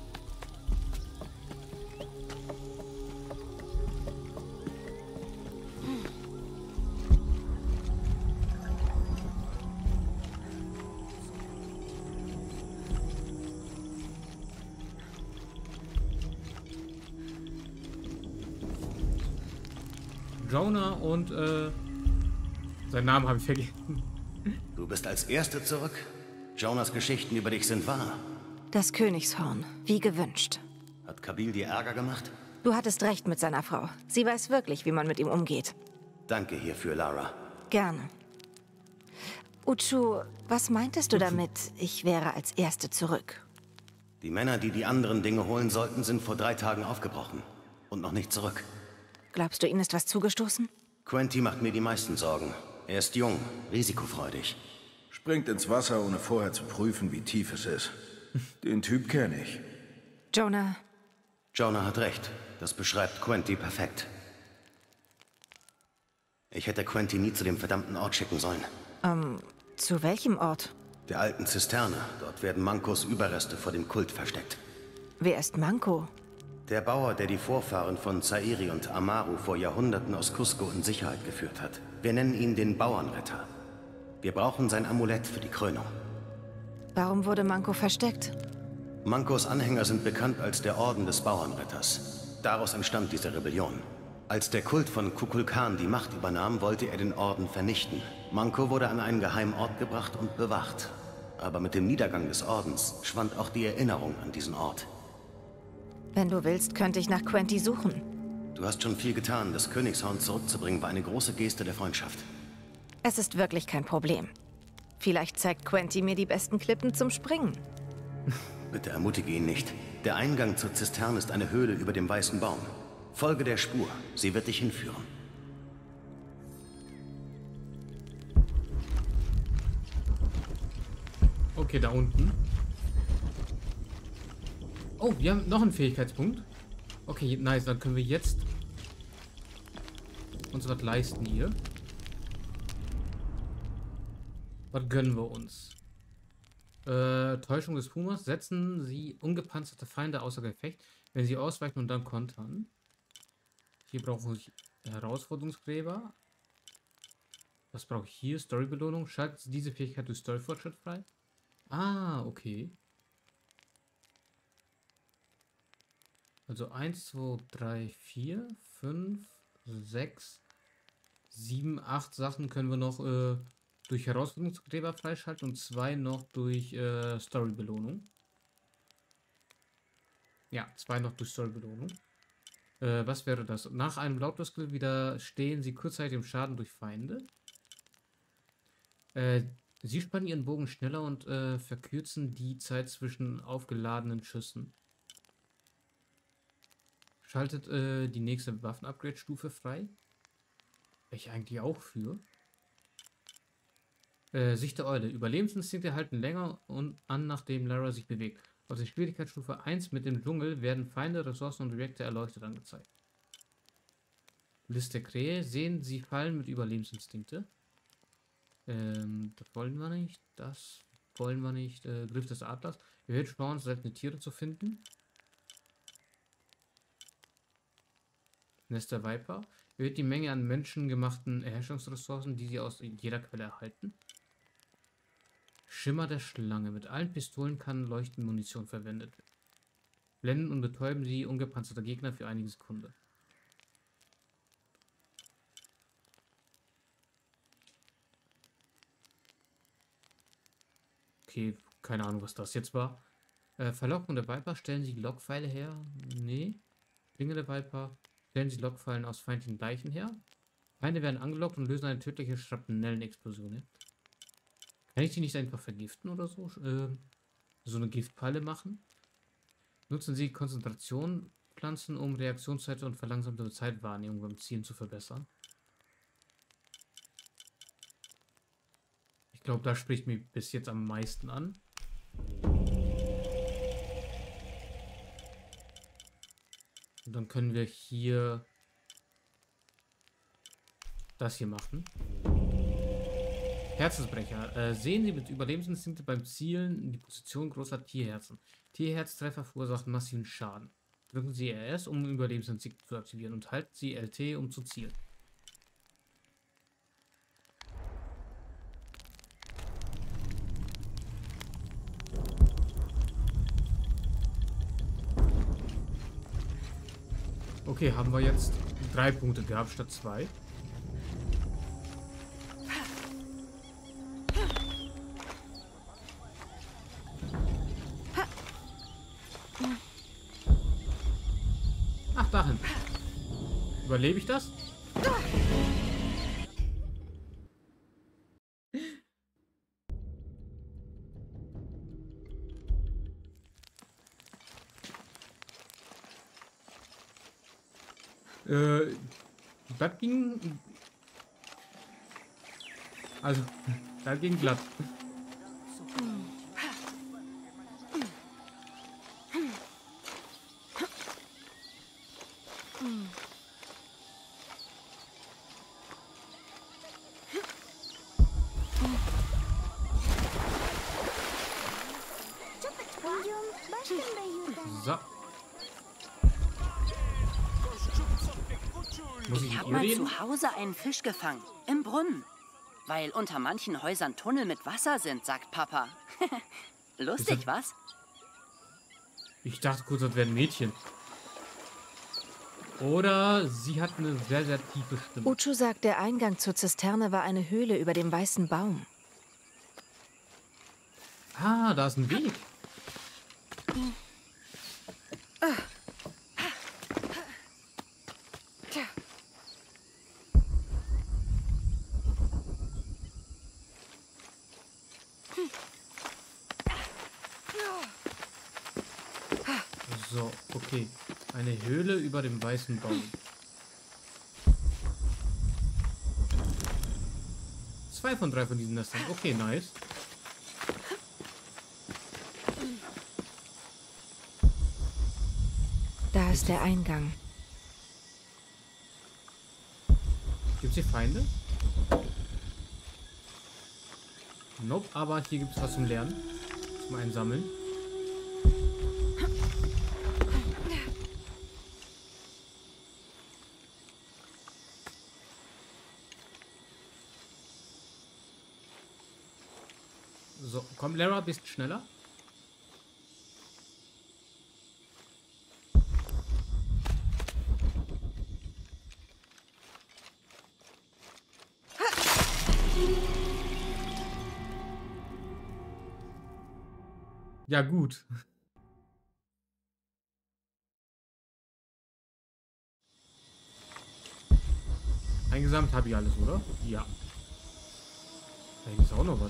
Jonah und äh, seinen Namen habe ich vergessen. Du bist als Erste zurück. Jonas Geschichten über dich sind wahr. Das Königshorn, wie gewünscht. Hat Kabil dir Ärger gemacht? Du hattest recht mit seiner Frau. Sie weiß wirklich, wie man mit ihm umgeht. Danke hierfür, Lara. Gerne. Uchu, was meintest du damit, ich wäre als Erste zurück? Die Männer, die die anderen Dinge holen sollten, sind vor drei Tagen aufgebrochen. Und noch nicht zurück. Glaubst du, ihnen ist was zugestoßen? Quenty macht mir die meisten Sorgen. Er ist jung, risikofreudig. Springt ins Wasser, ohne vorher zu prüfen, wie tief es ist. Den Typ kenne ich. Jonah. Jonah hat recht. Das beschreibt Quenty perfekt. Ich hätte Quenty nie zu dem verdammten Ort schicken sollen. Ähm, zu welchem Ort? Der alten Zisterne. Dort werden Mankos Überreste vor dem Kult versteckt. Wer ist Manko? Der Bauer, der die Vorfahren von Zairi und Amaru vor Jahrhunderten aus Cusco in Sicherheit geführt hat. Wir nennen ihn den Bauernretter. Wir brauchen sein Amulett für die Krönung. Warum wurde Manko versteckt? Mankos Anhänger sind bekannt als der Orden des Bauernretters. Daraus entstand diese Rebellion. Als der Kult von Kukulkan die Macht übernahm, wollte er den Orden vernichten. Manko wurde an einen geheimen Ort gebracht und bewacht. Aber mit dem Niedergang des Ordens schwand auch die Erinnerung an diesen Ort. Wenn du willst, könnte ich nach Quenty suchen. Du hast schon viel getan. Das Königshorn zurückzubringen war eine große Geste der Freundschaft. Es ist wirklich kein Problem. Vielleicht zeigt Quenty mir die besten Klippen zum Springen. Bitte ermutige ihn nicht. Der Eingang zur Zisterne ist eine Höhle über dem weißen Baum. Folge der Spur. Sie wird dich hinführen. Okay, da unten. Oh, wir haben noch einen Fähigkeitspunkt. Okay, nice. Dann können wir jetzt uns was leisten hier. Was gönnen wir uns? Äh, Täuschung des Pumas. Setzen Sie ungepanzerte Feinde außer Gefecht, wenn sie ausweichen und dann kontern. Hier brauche ich Herausforderungsgräber. Was brauche ich hier? Storybelohnung. Schaltet Sie diese Fähigkeit durch Storyfortschritt frei? Ah, okay. Also eins, zwei, drei, vier, fünf, sechs, sieben, acht Sachen können wir noch äh, durch Herausforderungsgräber freischalten und zwei noch durch äh, Storybelohnung. Ja, zwei noch durch Storybelohnung. Äh, was wäre das? Nach einem Lautlos-Skill widerstehen Sie kurzzeitig dem Schaden durch Feinde. Äh, Sie spannen Ihren Bogen schneller und äh, verkürzen die Zeit zwischen aufgeladenen Schüssen. Schaltet äh, die nächste Waffen-Upgrade-Stufe frei. Welche eigentlich auch für. Äh, Sicht der Eule. Überlebensinstinkte halten länger und an, nachdem Lara sich bewegt. Auf der Schwierigkeitsstufe eins mit dem Dschungel werden Feinde, Ressourcen und Objekte erleuchtet angezeigt. Liste Krähe. Sehen Sie Fallen mit Überlebensinstinkte. Ähm, das wollen wir nicht. Das wollen wir nicht. Äh, Griff des Adlers. Erhöht Chance, seltene Tiere zu finden. Nest der Viper. Erhöht die Menge an menschengemachten Erherrschungsressourcen, die sie aus jeder Quelle erhalten. Schimmer der Schlange. Mit allen Pistolen kann Leuchtenmunition verwendet werden. Blenden und betäuben sie ungepanzerte Gegner für einige Sekunden. Okay, keine Ahnung, was das jetzt war. Äh, Verlockung der Viper. Stellen Sie Lockpfeile her? Nee. Klinge der Viper. Stellen Sie Lockpfeilen aus feindlichen Leichen her. Feinde werden angelockt und lösen eine tödliche Schrapnellenexplosion. Kann ich die nicht einfach vergiften oder so? Äh, so eine Giftpeile machen? Nutzen Sie Konzentrationpflanzen, um Reaktionszeit und verlangsamte Zeitwahrnehmung beim Zielen zu verbessern. Ich glaube, das spricht mich bis jetzt am meisten an. Und dann können wir hier das hier machen. Herzensbrecher. Äh, sehen Sie mit Überlebensinstinkte beim Zielen in die Position großer Tierherzen. Tierherztreffer verursachen massiven Schaden. Drücken Sie R S, um Überlebensinstinkte zu aktivieren, und halten Sie L T, um zu zielen. Okay, haben wir jetzt drei Punkte gehabt statt zwei. Ach, dahin. Überlebe ich das? Äh, das ging... Also, das ging glatt. So. Muss ich Ich mit habe ihr mal reden? zu Hause einen Fisch gefangen. Im Brunnen. Weil unter manchen Häusern Tunnel mit Wasser sind, sagt Papa. Lustig, Ist was? Ich dachte kurz, das wäre ein Mädchen. Oder sie hat eine sehr, sehr tiefe Stimme. Uchu sagt, der Eingang zur Zisterne war eine Höhle über dem weißen Baum. Ah, da ist ein Weg. So, okay. Eine Höhle über dem weißen Baum. Zwei von drei von diesen Nestern. Okay, nice. Da ist der Eingang. Gibt es hier Feinde? Nope, aber hier gibt es was zum Lernen. Zum Einsammeln. So, komm, Lara, bist schneller. Ja, gut. Eingesammelt habe ich alles, oder? Ja. Da gibt es auch noch was.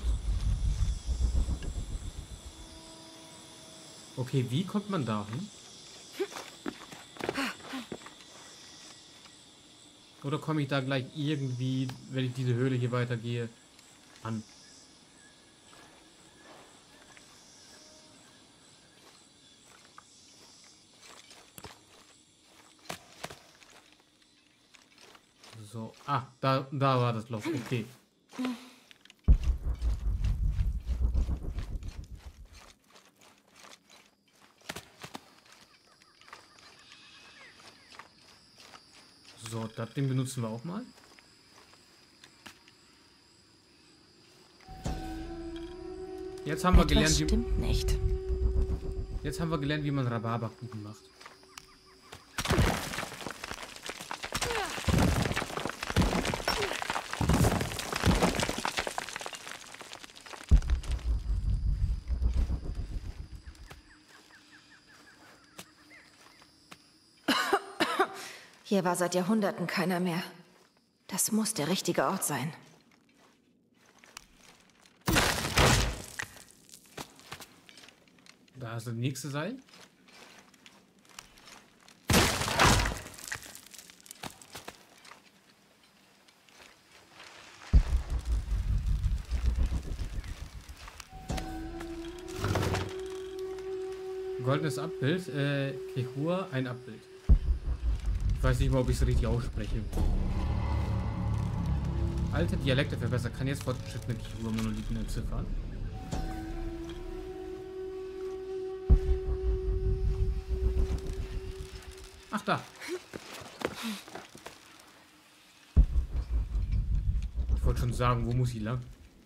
Okay, wie kommt man da hin? Oder komme ich da gleich irgendwie, wenn ich diese Höhle hier weitergehe, an? So, ah, da, da war das Loch, okay. So, das Ding benutzen wir auch mal. Jetzt haben wir Etwas gelernt, wie, stimmt nicht. jetzt haben wir gelernt, wie man Rhabarberkuchen macht. Hier war seit Jahrhunderten keiner mehr. Das muss der richtige Ort sein. Da ist das nächste Seil. Goldenes Abbild. Äh, Kehua, ein Abbild. Ich weiß nicht mal, ob ich es richtig ausspreche. Alte Dialekte verbessern. Kann jetzt fortgeschrittene Kehua-Monolithen entziffern. Ach, da. Ich wollte schon sagen, wo muss ich lang?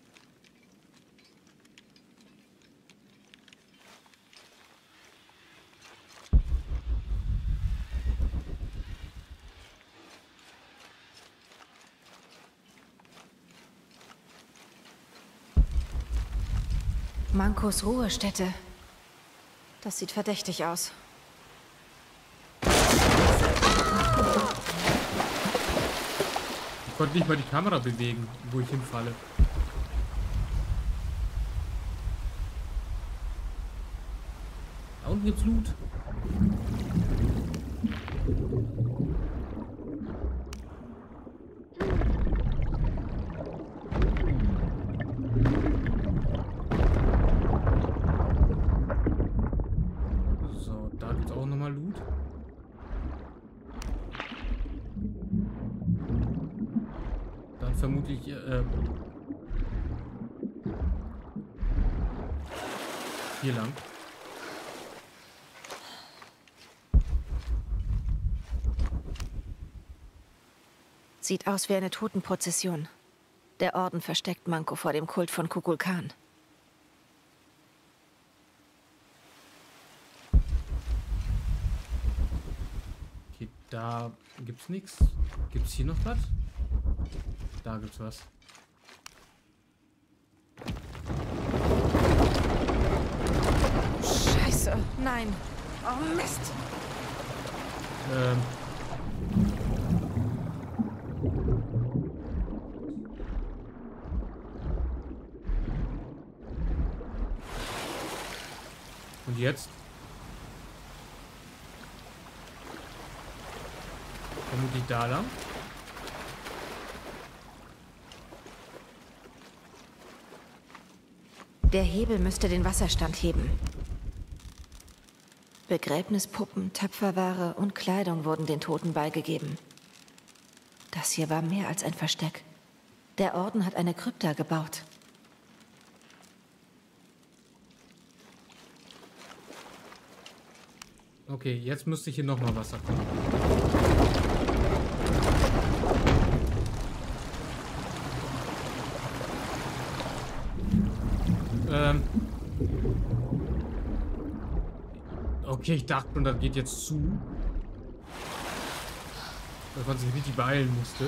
Mankos Ruhestätte. Das sieht verdächtig aus. Ich konnte nicht mal die Kamera bewegen, wo ich hinfalle. Da unten gibt's Loot. Dann vermutlich äh, hier lang. Sieht aus wie eine Totenprozession. Der Orden versteckt Manko vor dem Kult von Kukulkan. Okay, da gibt's nichts. Gibt's hier noch was? Da gibt's was. Scheiße, nein. Oh Mist. Ähm. Und jetzt? Vermutlich da lang. Der Hebel müsste den Wasserstand heben. Begräbnispuppen, Töpferware und Kleidung wurden den Toten beigegeben. Das hier war mehr als ein Versteck. Der Orden hat eine Krypta gebaut. Okay, jetzt müsste hier nochmal Wasser kommen. Ähm. Okay, ich dachte schon, das geht jetzt zu. Dass man sich richtig beeilen musste.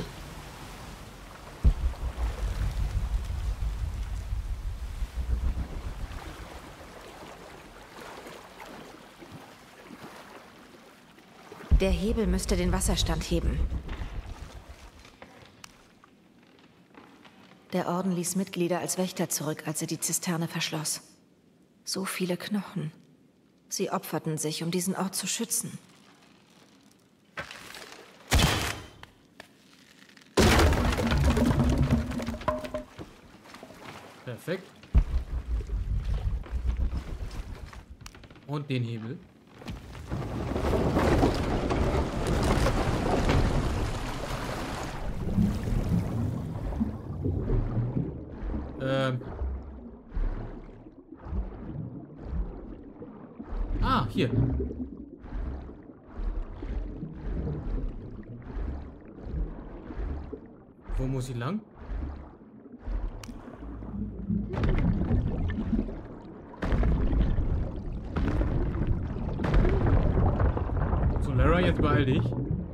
Der Hebel müsste den Wasserstand heben. Der Orden ließ Mitglieder als Wächter zurück, als er die Zisterne verschloss. So viele Knochen. Sie opferten sich, um diesen Ort zu schützen. Perfekt. Und den Hebel. Ähm. Ah, hier. Wo muss ich lang? So, Lara, jetzt beeil dich.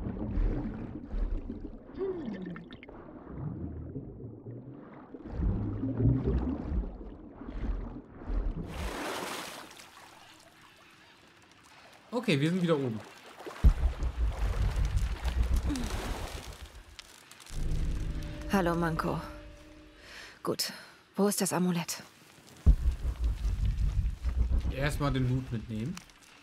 Okay, wir sind wieder oben. Hallo, Manko. Gut. Wo ist das Amulett? Erstmal den Loot mitnehmen.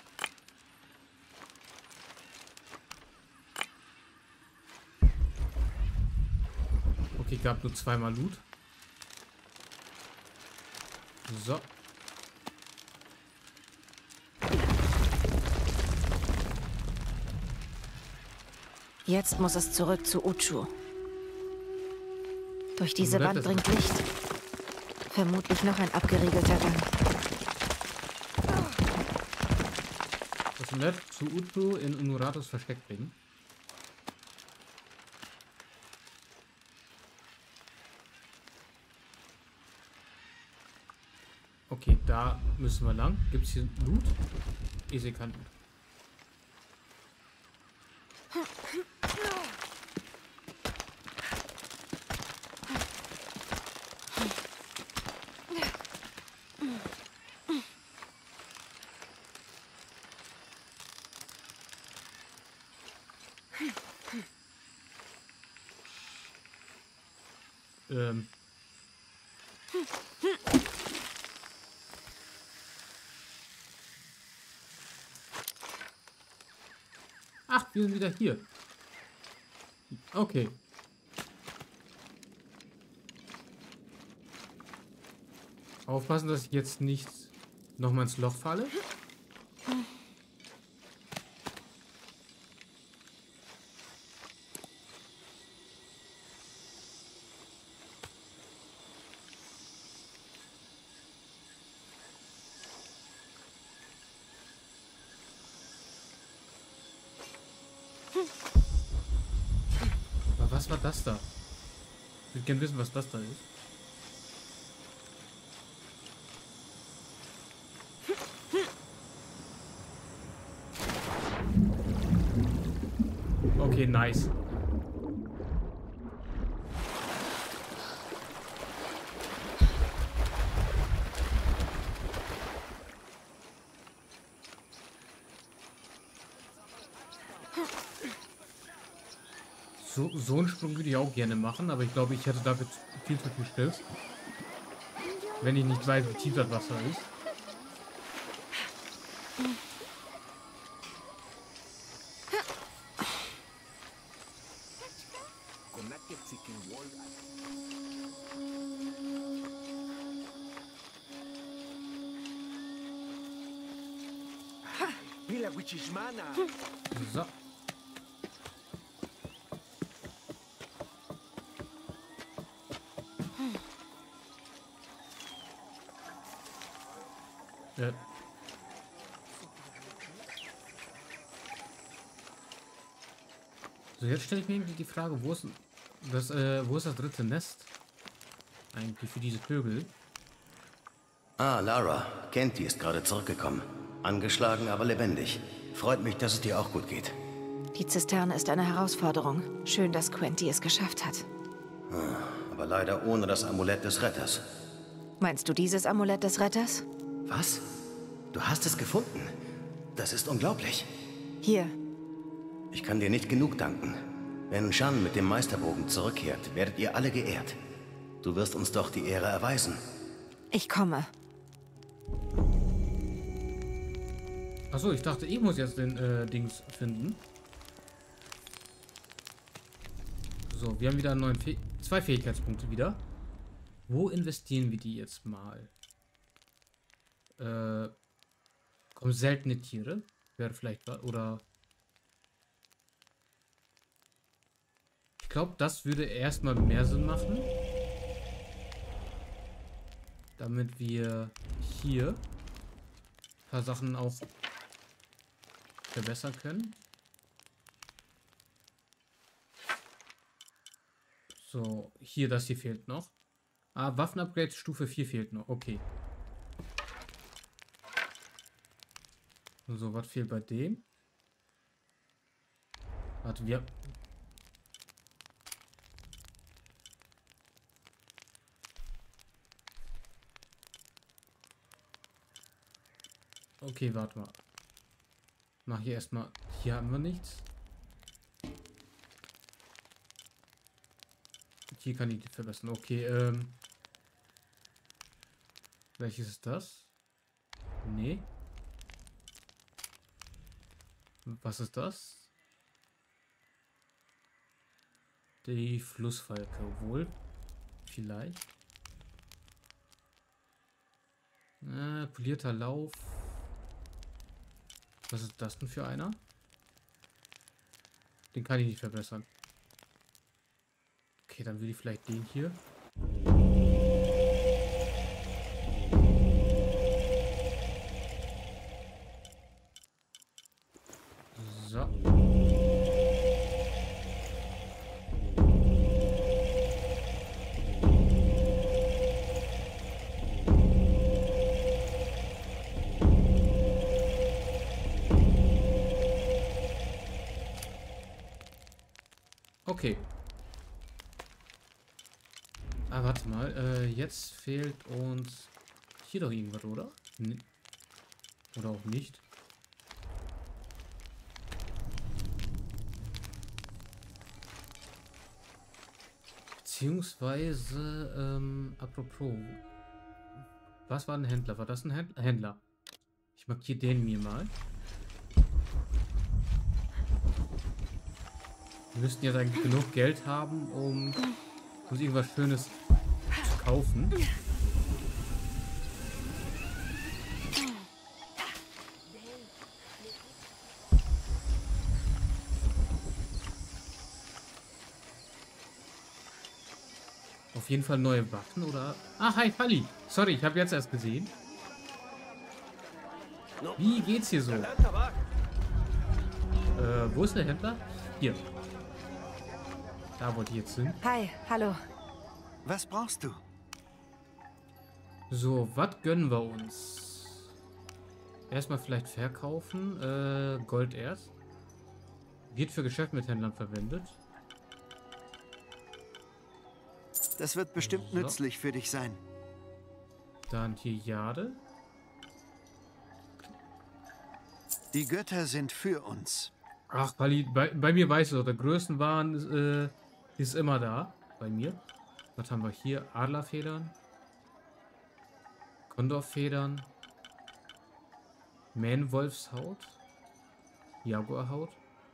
Okay, gab nur zweimal Loot. So. Jetzt muss es zurück zu Uchu. Durch diese Wand dringt Licht. Vermutlich noch ein abgeriegelter Gang. Das Amulett zu Uchu in Unuratus Versteck bringen. Okay, da müssen wir lang. Gibt es hier Loot? Ich sehe keinen Loot. Ähm. Ach, wir sind wieder hier. Okay. Aufpassen, dass ich jetzt nicht nochmal ins Loch falle. Was war das da? Ich würde gerne wissen, was das da ist. Okay, nice. So, so einen Sprung würde ich auch gerne machen, aber ich glaube, ich hätte dafür viel zu viel Schiss. Wenn ich nicht weiß, wie tief das Wasser ist. So. Ja. So, jetzt stelle ich mir irgendwie die Frage, wo ist das, äh, wo ist das dritte Nest? Eigentlich für diese Vögel. Ah, Lara. Kenty ist gerade zurückgekommen. Angeschlagen, aber lebendig. Freut mich, dass es dir auch gut geht. Die Zisterne ist eine Herausforderung. Schön, dass Quenty es geschafft hat. Aber leider ohne das Amulett des Retters. Meinst du dieses Amulett des Retters? Was? Du hast es gefunden? Das ist unglaublich. Hier. Ich kann dir nicht genug danken. Wenn Shan mit dem Meisterbogen zurückkehrt, werdet ihr alle geehrt. Du wirst uns doch die Ehre erweisen. Ich komme. Achso, ich dachte, ich muss jetzt den äh, Dings finden. So, wir haben wieder einen neuen Fäh zwei Fähigkeitspunkte wieder. Wo investieren wir die jetzt mal? Äh, kommen seltene Tiere? Wäre vielleicht was, oder... Ich glaube, das würde erstmal mehr Sinn machen. Damit wir hier ein paar Sachen auch verbessern können. So, hier, das hier fehlt noch. Ah, Waffenupgrade Stufe vier fehlt noch. Okay. So, was fehlt bei dem? Warte, wir... Okay, warte mal. Mach hier erstmal. Hier haben wir nichts. Hier kann ich die verbessern. Okay, ähm. Welches ist das? Nee. Was ist das? Die Flussfalke. Wohl. Vielleicht. Äh, polierter Lauf. Was ist das denn für einer? Den kann ich nicht verbessern. Okay, dann will ich vielleicht den hier. So. Okay. Ah, warte mal. Äh, jetzt fehlt uns hier doch irgendwas, oder? N- oder auch nicht. Beziehungsweise, ähm, apropos. Was war ein Händler? War das ein Händ- Händler? Ich markiere den mir mal. Wir müssten jetzt eigentlich genug Geld haben, um uns irgendwas Schönes zu kaufen. Auf jeden Fall neue Waffen, oder? Ah, hi, Halli. Sorry, ich habe jetzt erst gesehen. Wie geht's hier so? Äh, wo ist der Händler? Hier. Da wollte ich jetzt hin. Hi, hallo. Was brauchst du? So, was gönnen wir uns? Erstmal vielleicht verkaufen. Äh, Golderz. Wird für Geschäft mit Händlern verwendet. Das wird bestimmt so. nützlich für dich sein. Dann hier Jade. Die Götter sind für uns. Ach, Pali, bei, bei mir weißt du doch, der Größenwahn ist, äh, ist immer da. Bei mir. Was haben wir hier? Adlerfedern. Kondorfedern. Mähnwolfshaut. Jaguarhaut.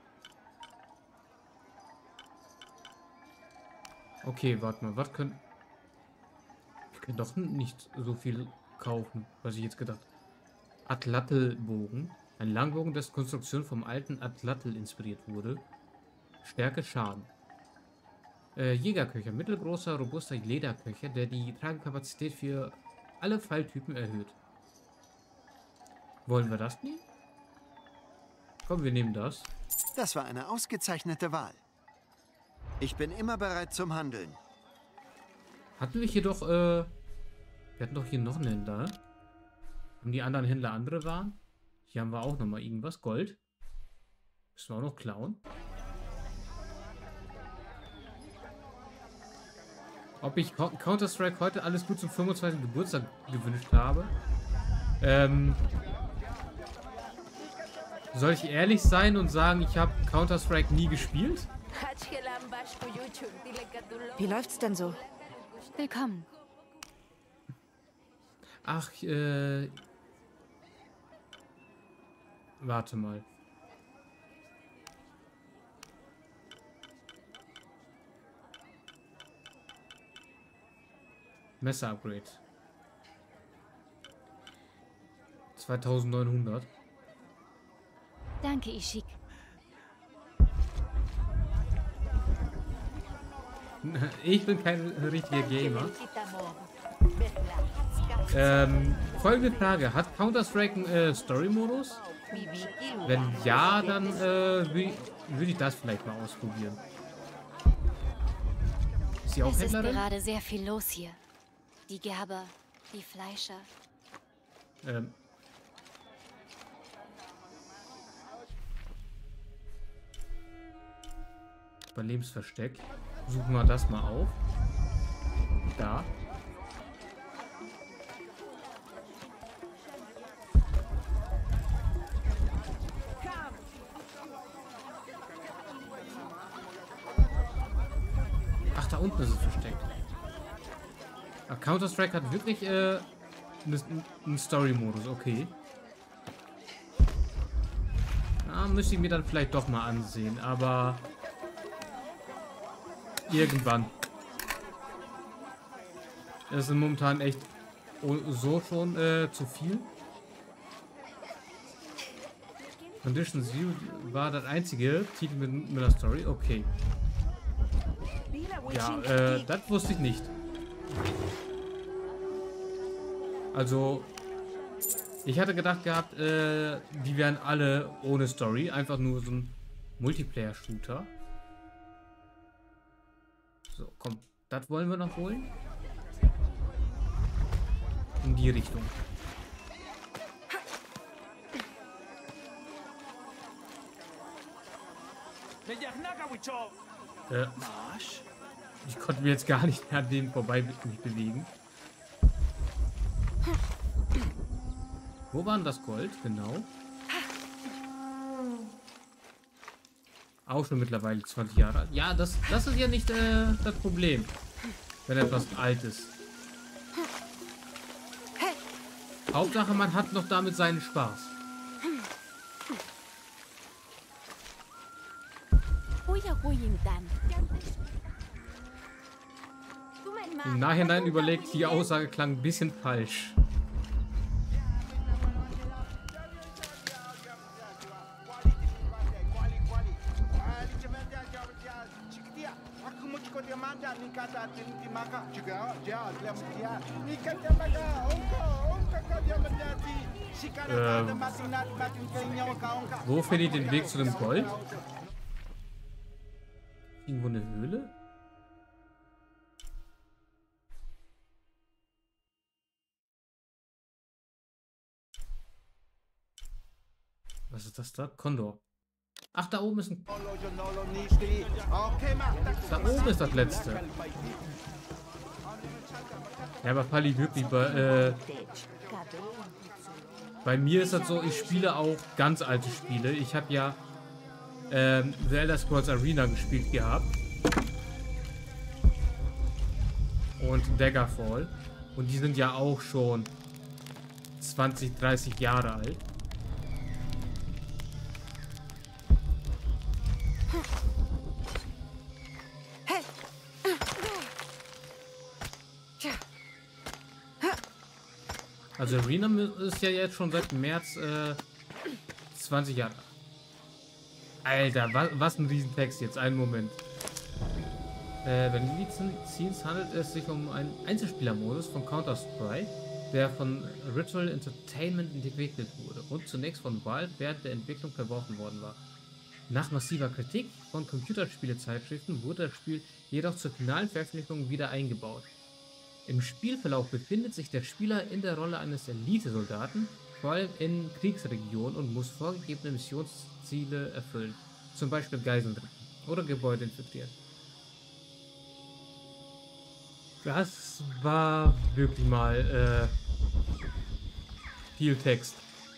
Okay, warte mal. Was können... Wir können doch nicht so viel kaufen, was ich jetzt gedacht habe. Atlattelbogen. Ein Langbogen, dessen Konstruktion vom alten Atlattel inspiriert wurde. Stärke, Schaden. Äh, Jägerköcher. Mittelgroßer, robuster Lederköcher, der die Tragekapazität für alle Pfeiltypen erhöht. Wollen wir das nehmen? Komm, wir nehmen das. Das war eine ausgezeichnete Wahl. Ich bin immer bereit zum Handeln. Hatten wir hier doch, äh... Wir hatten doch hier noch einen Händler. Haben die anderen Händler andere Waren? Hier haben wir auch nochmal irgendwas. Gold. Müssen wir auch noch klauen. Ob ich Counter-Strike heute alles gut zum fünfundzwanzigsten Geburtstag gewünscht habe? Ähm... Soll ich ehrlich sein und sagen, ich habe Counter-Strike nie gespielt? Wie läuft's denn so? Willkommen. Ach, äh... Warte mal. Messer-Upgrade. zweitausendneunhundert. Danke, Ishik. Ich bin kein richtiger Gamer. Ähm, folgende Frage. Hat Counter-Strike einen äh, Story-Modus? Wenn ja, dann äh, würde ich das vielleicht mal ausprobieren. Ist sie auch Es ist Händlerin? gerade sehr viel los hier. Die Gerber, die Fleischer. Ähm. Überlebensversteck. Suchen wir das mal auf. Da. Ach, da unten ist es versteckt. Ach, Counter-Strike hat wirklich äh, einen Story-Modus, okay. Na, müsste ich mir dann vielleicht doch mal ansehen, aber irgendwann. Es ist momentan echt so schon äh, zu viel. Condition Zero war das einzige Titel mit, mit der Story. Okay. Ja, äh, das wusste ich nicht. Also, ich hatte gedacht gehabt, äh, die wären alle ohne Story. Einfach nur so ein Multiplayer-Shooter. So, komm. Das wollen wir noch holen. In die Richtung. Äh, ich konnte mir jetzt gar nicht mehr an dem vorbei mich bewegen. Wo war denn das Gold? Genau. Auch schon mittlerweile zwanzig Jahre alt. Ja, das, das ist ja nicht äh, das Problem, wenn etwas alt ist. Hauptsache, man hat noch damit seinen Spaß. Im Nachhinein überlegt, die Aussage klang ein bisschen falsch. Ähm, wo finde ich den Weg zu dem Gold? Irgendwo eine Höhle? Was ist das da? Kondor. Ach, da oben ist ein... Da oben ist das letzte. Ja, aber Pali, wirklich, bei, äh, bei mir ist das so, ich spiele auch ganz alte Spiele. Ich habe ja ähm, The Elder Scrolls Arena gespielt gehabt. Und Daggerfall. Und die sind ja auch schon zwanzig, dreißig Jahre alt. Also Arena ist ja jetzt schon seit März äh, zwanzig Jahre. Alter, was, was ein Riesentext jetzt. Einen Moment. Äh, bei den Lizenzen handelt es sich um einen Einzelspielermodus von Counter-Strike, der von Ritual Entertainment entwickelt wurde und zunächst von Valve während der Entwicklung verworfen worden war. Nach massiver Kritik von Computerspielezeitschriften wurde das Spiel jedoch zur finalen Veröffentlichung wieder eingebaut. Im Spielverlauf befindet sich der Spieler in der Rolle eines Elite-Soldaten, vor allem in Kriegsregionen, und muss vorgegebene Missionsziele erfüllen, zum Beispiel Geiseln retten oder Gebäude infiltrieren. Das war wirklich mal äh, viel Text.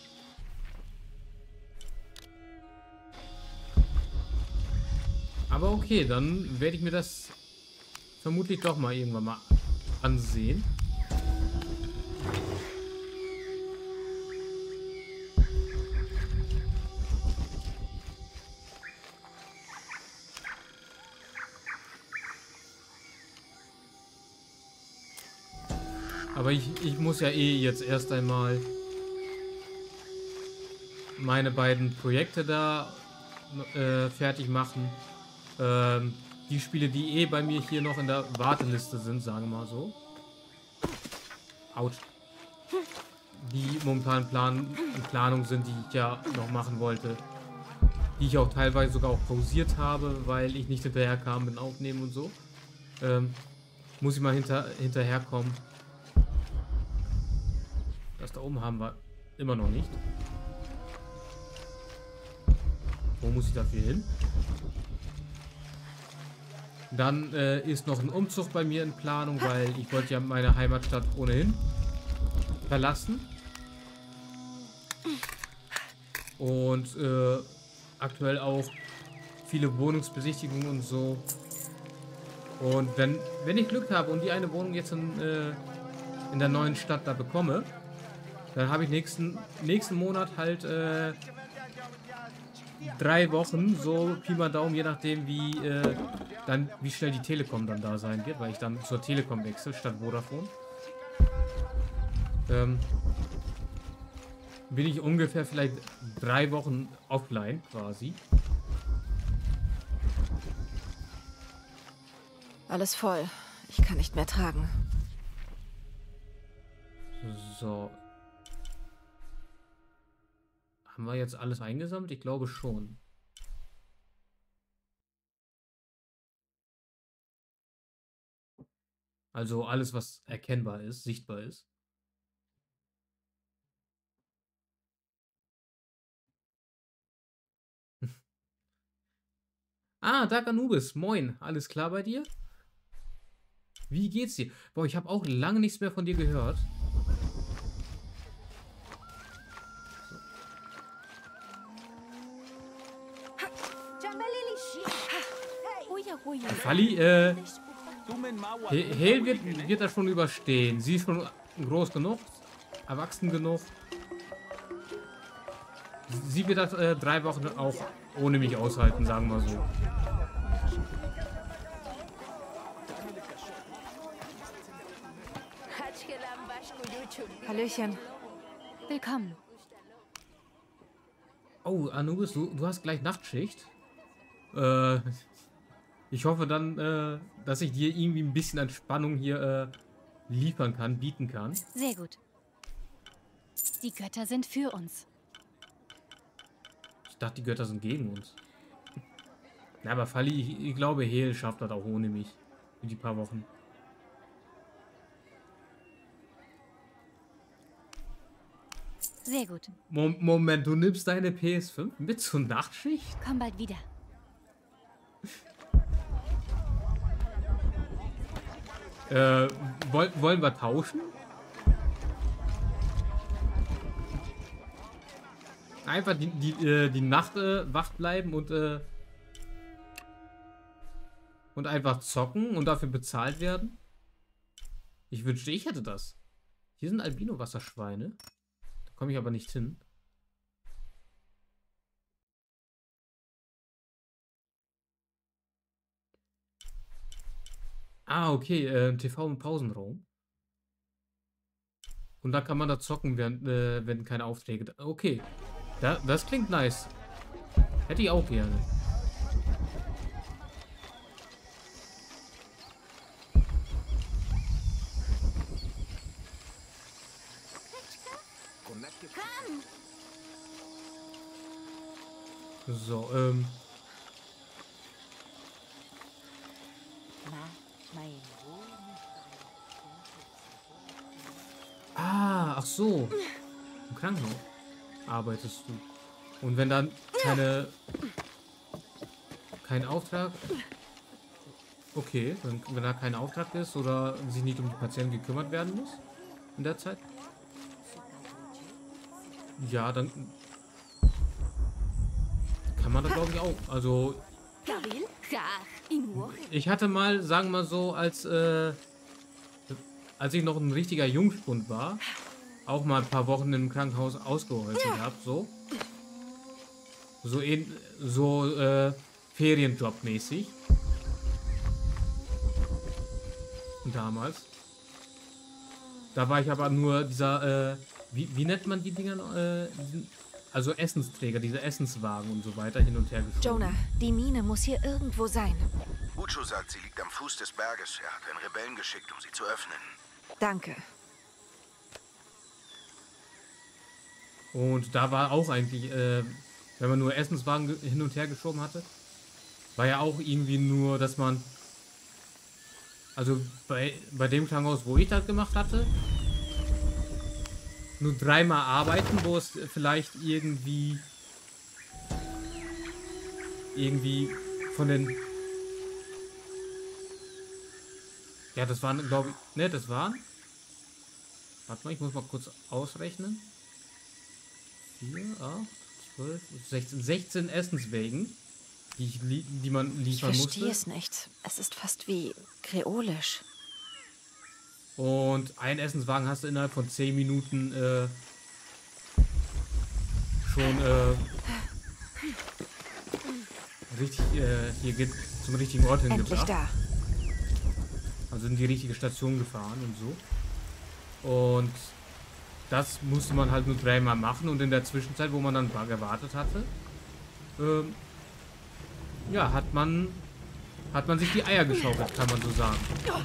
Aber okay, dann werde ich mir das vermutlich doch mal irgendwann mal ansehen. Aber ich, ich muss ja eh jetzt erst einmal meine beiden Projekte da äh, fertig machen. Ähm, die Spiele, die eh bei mir hier noch in der Warteliste sind, sagen wir mal so. Autsch. Die momentan Plan in Planung sind, die ich ja noch machen wollte. Die ich auch teilweise sogar auch pausiert habe, weil ich nicht hinterher kam mit Aufnehmen und so. Ähm, muss ich mal hinter, hinterherkommen. Das da oben haben wir immer noch nicht. Wo muss ich dafür hin? Dann äh, ist noch ein Umzug bei mir in Planung, weil ich wollte ja meine Heimatstadt ohnehin verlassen. Und äh, aktuell auch viele Wohnungsbesichtigungen und so. Und wenn, wenn ich Glück habe und die eine Wohnung jetzt in, äh, in der neuen Stadt da bekomme, dann habe ich nächsten, nächsten Monat halt äh, drei Wochen, so Pi mal Daumen, je nachdem wie, äh, dann, wie schnell die Telekom dann da sein wird, weil ich dann zur Telekom wechsle statt Vodafone. Ähm, bin ich ungefähr vielleicht drei Wochen offline quasi. Alles voll. Ich kann nicht mehr tragen. So. Haben wir jetzt alles eingesammelt? Ich glaube schon. Also alles, was erkennbar ist, sichtbar ist. Ah, Dark Anubis, moin. Alles klar bei dir? Wie geht's dir? Boah, ich habe auch lange nichts mehr von dir gehört. Fali, äh, Hel wird, wird das schon überstehen. Sie ist schon groß genug, erwachsen genug. Sie wird das äh, drei Wochen auch ohne mich aushalten, sagen wir so. Hallöchen. Willkommen. Oh, Anubis, du, du hast gleich Nachtschicht. Äh, ich hoffe dann, äh, dass ich dir irgendwie ein bisschen Entspannung hier äh, liefern kann, bieten kann. Sehr gut. Die Götter sind für uns. Ich dachte, die Götter sind gegen uns. Na, aber Fali, ich, ich glaube, Hel schafft das auch ohne mich. Für die paar Wochen. Sehr gut. Mo Moment, du nimmst deine P S fünf mit zur Nachtschicht? Komm bald wieder. Äh, woll wollen wir tauschen? Einfach die, die, äh, die Nacht äh, wach bleiben und, äh, und einfach zocken und dafür bezahlt werden? Ich wünschte, ich hätte das. Hier sind Albino-Wasserschweine. Da komme ich aber nicht hin. Ah, okay, äh, T V im Pausenraum. Und da kann man da zocken, während, äh, wenn keine Aufträge da. Okay, da, das klingt nice. Hätte ich auch gerne. So, ähm. Ah, ach so. Im Krankenhaus arbeitest du. Und wenn dann keine... kein Auftrag... Okay, wenn, wenn da kein Auftrag ist oder sich nicht um die Patienten gekümmert werden muss in der Zeit. Ja, dann... kann man das, glaube ich, auch. Also... Ich hatte mal, sagen wir mal so, als... Äh, als ich noch ein richtiger Jungspund war, auch mal ein paar Wochen im Krankenhaus ausgeholfen gehabt, so. So, eben, so äh, Ferienjob-mäßig. Damals. Da war ich aber nur dieser, äh, wie, wie nennt man die Dinger? Äh, also Essensträger, diese Essenswagen und so weiter hin und her geschoben. Jonah, die Mine muss hier irgendwo sein. Ucho sagt, sie liegt am Fuß des Berges. Er hat einen Rebellen geschickt, um sie zu öffnen. Danke. Und da war auch eigentlich, äh, wenn man nur Essenswagen hin und her geschoben hatte, war ja auch irgendwie nur, dass man, also bei, bei dem Krankenhaus, wo ich das gemacht hatte, nur dreimal arbeiten, wo es vielleicht irgendwie, irgendwie von den, ja, das waren, glaube ich, ne, das waren, warte mal, ich muss mal kurz ausrechnen. vier, acht, zwölf, sechzehn, sechzehn Essenswägen, die, ich li die man liefern musste. Ich verstehe es nicht. Es ist fast wie kreolisch. Und ein Essenswagen hast du innerhalb von zehn Minuten äh, schon äh, richtig, äh, hier geht zum richtigen Ort hingebracht. Endlich da. Also in die richtige Station gefahren und so. Und das musste man halt nur dreimal machen und in der Zwischenzeit, wo man dann gewartet hatte, ähm, ja, hat man hat man sich die Eier geschaufelt, kann man so sagen.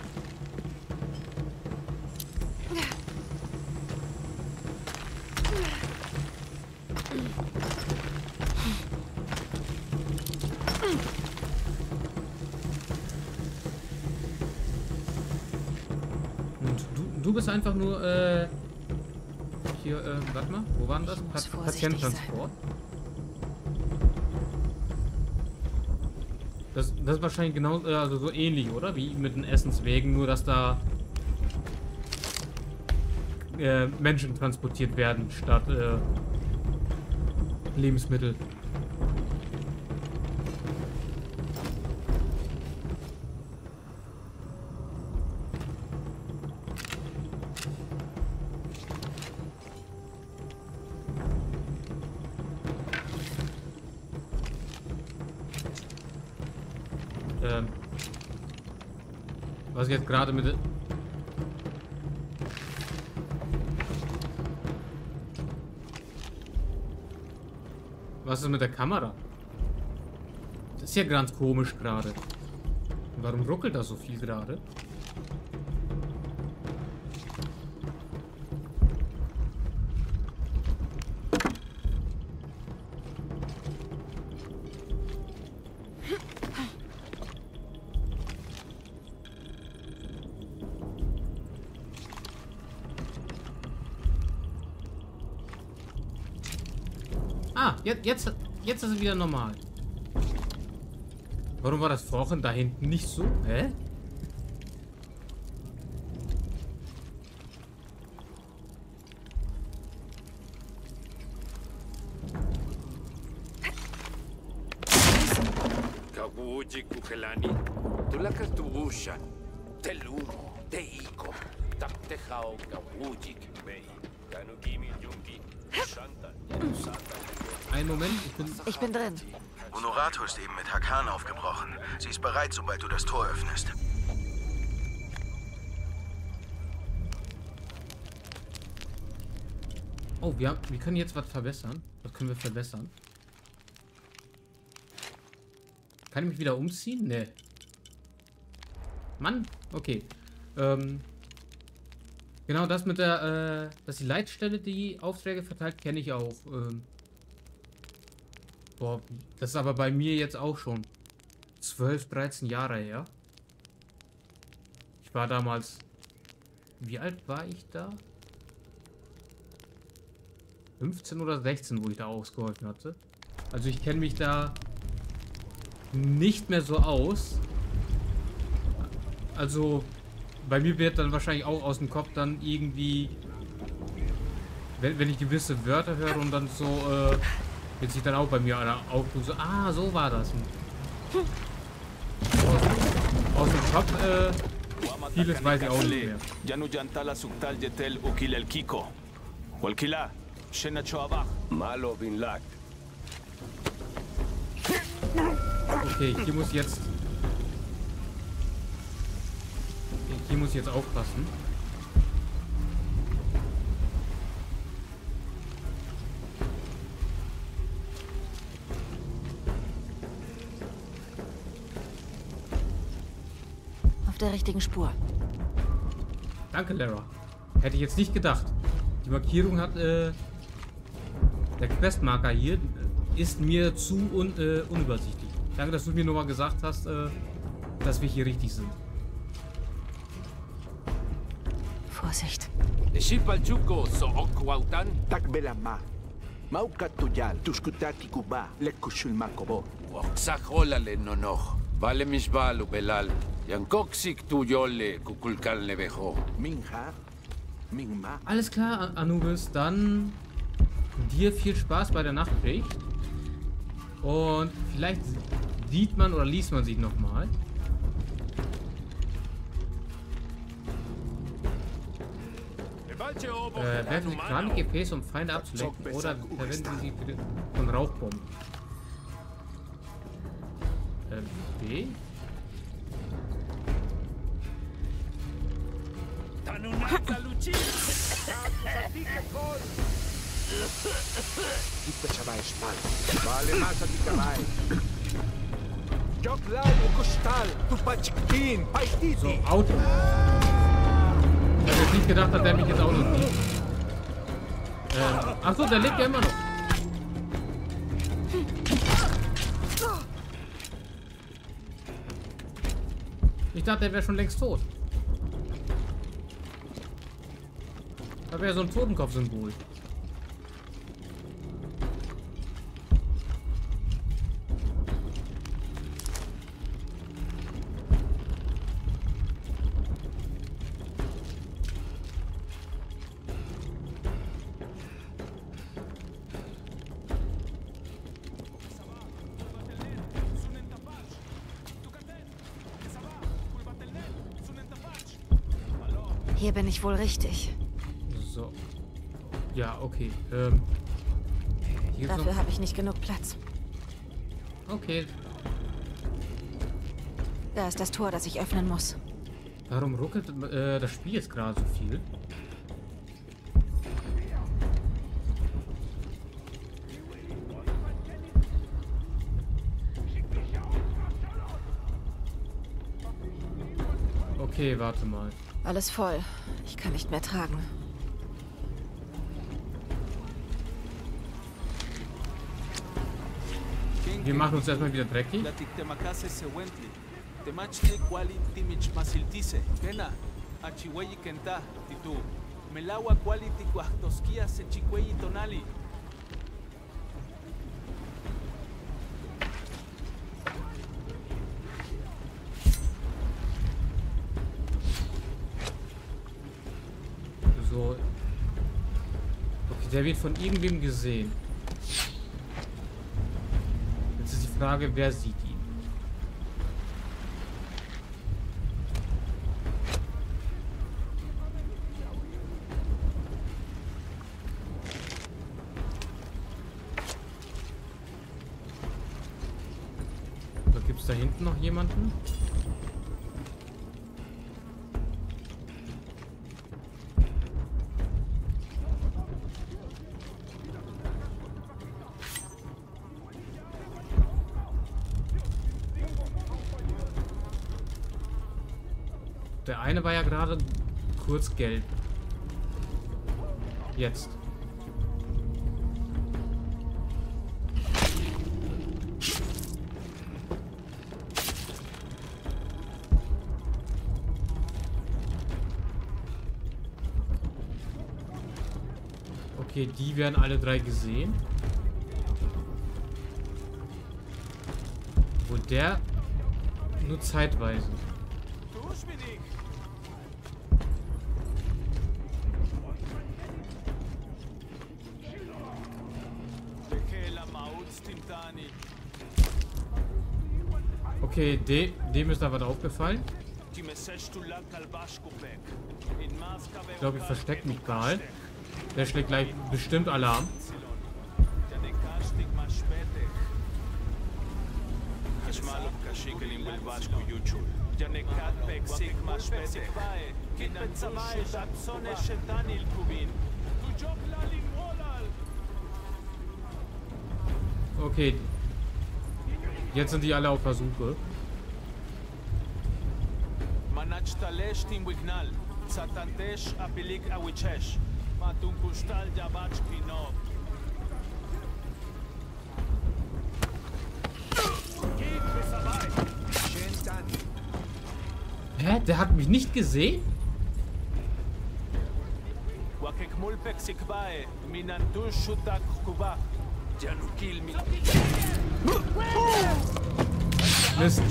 Und du, du bist einfach nur, äh, hier, äh, warte mal, wo waren das? Pa Patiententransport. Das, das ist wahrscheinlich genau, äh, also so ähnlich, oder? Wie mit den Essenswegen, nur dass da äh, Menschen transportiert werden statt äh, Lebensmittel. Ähm, was jetzt gerade mit... Was ist mit der Kamera? Das ist ja ganz komisch gerade. Warum ruckelt das so viel gerade? Ah, jetzt, jetzt, jetzt ist es wieder normal. Warum war das vorhin da hinten nicht so? Hä? Kawuji kukelani, tulaka tubusha, telumo, teiko, taptejao kawuji kibei, kanugimi jungi, shanta, sata. Einen Moment, ich bin... Ich bin drin. Honorato ist eben mit Hakan aufgebrochen. Sie ist bereit, sobald du das Tor öffnest. Oh, wir, haben, wir können jetzt was verbessern. Was können wir verbessern? Kann ich mich wieder umziehen? Nee. Mann, okay. Ähm, genau das mit der, äh, dass die Leitstelle die Aufträge verteilt, kenne ich auch. Ähm, boah, das ist aber bei mir jetzt auch schon zwölf, dreizehn Jahre her. Ich war damals... Wie alt war ich da? fünfzehn oder sechzehn, wo ich da ausgeholfen hatte. Also ich kenne mich da nicht mehr so aus. Also bei mir wird dann wahrscheinlich auch aus dem Kopf dann irgendwie, wenn, wenn ich gewisse Wörter höre und dann so, äh, wird sich dann auch bei mir einer aufrufen, so, ah, so war das. Aus, aus dem Kopf, äh, vieles weiß ich auch nicht mehr. Malo bin Lak. Okay, hier muss jetzt... Hier muss ich jetzt aufpassen. Auf der richtigen Spur. Danke, Lara. Hätte ich jetzt nicht gedacht. Die Markierung hat, äh... Der Questmarker hier ist mir zu un, äh, unübersichtlich. Danke, dass du mir nochmal gesagt hast, äh, dass wir hier richtig sind. Vorsicht. Shipalchuko so okwautan. Takbelama. Maukatuyal, tuskutaki kuba, lekushul makobo. Oxajolale nonoch. Vale misbalu belal. Yankoxik tuyole kukulkal nebejo. Minha. Mingma. Alles klar, Anubis. Dann dir viel Spaß bei der Nachtschicht. Und vielleicht sieht man oder liest man sich nochmal. Äh, werfen Sie Krankgefäße, um Feinde abzulenken, oder verwenden Sie sie von Rauchbomben. Äh, B? So, Auto. Ich hätte jetzt nicht gedacht, dass der mich jetzt auch noch sieht. Ähm, achso, der lebt ja immer noch. Ich dachte, der wäre schon längst tot. Da wäre so ein Totenkopf-Symbol. Hier bin ich wohl richtig. So. Ja, okay. Ähm, hier Dafür habe ich nicht genug Platz. Okay. Da ist das Tor, das ich öffnen muss. Warum ruckelt äh, das Spiel jetzt gerade so viel? Okay, warte mal. Alles voll. Ich kann nicht mehr tragen. Wir machen uns erstmal wieder dreckig. So. Okay, der wird von irgendwem gesehen. Jetzt ist die Frage, wer sieht ihn? Oder gibt es da hinten noch jemanden? Der eine war ja gerade kurz gelb. Jetzt. Okay, die werden alle drei gesehen. Wo der nur zeitweise. Okay, de, dem ist aber aufgefallen. Ich glaube, ich verstecke mich bald. Der schlägt gleich bestimmt Alarm. Okay. Jetzt sind die alle auf Versuche. Hä? Der hat mich nicht gesehen? Mist.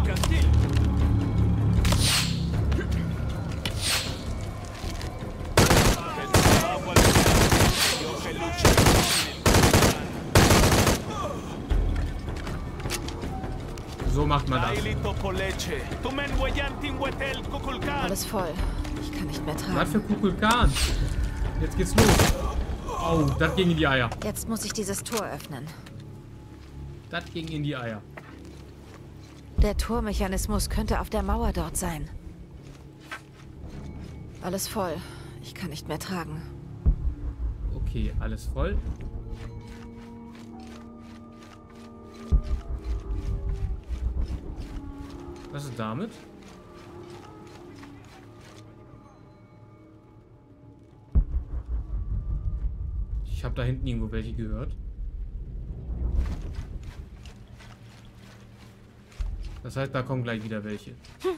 So macht man das. Alles voll. Ich kann nicht mehr tragen. Was für Kukulkan? Jetzt geht's los. Oh, das ging in die Eier. Jetzt muss ich dieses Tor öffnen. Das ging in die Eier. Der Tormechanismus könnte auf der Mauer dort sein. Alles voll. Ich kann nicht mehr tragen. Okay, alles voll. Was ist damit? Ich habe da hinten irgendwo welche gehört. Das heißt, da kommen gleich wieder welche. Hm.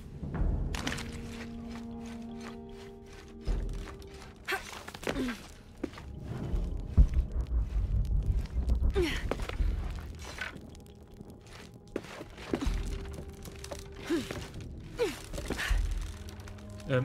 Ähm.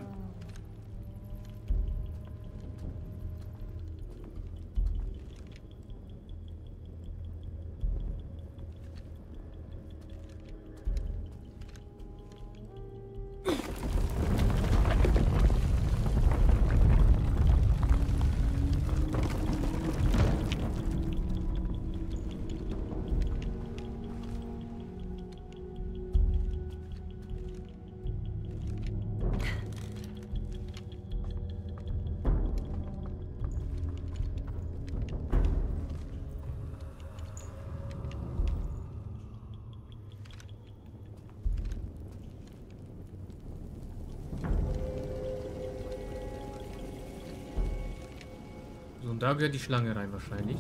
So, und da gehört die Schlange rein wahrscheinlich.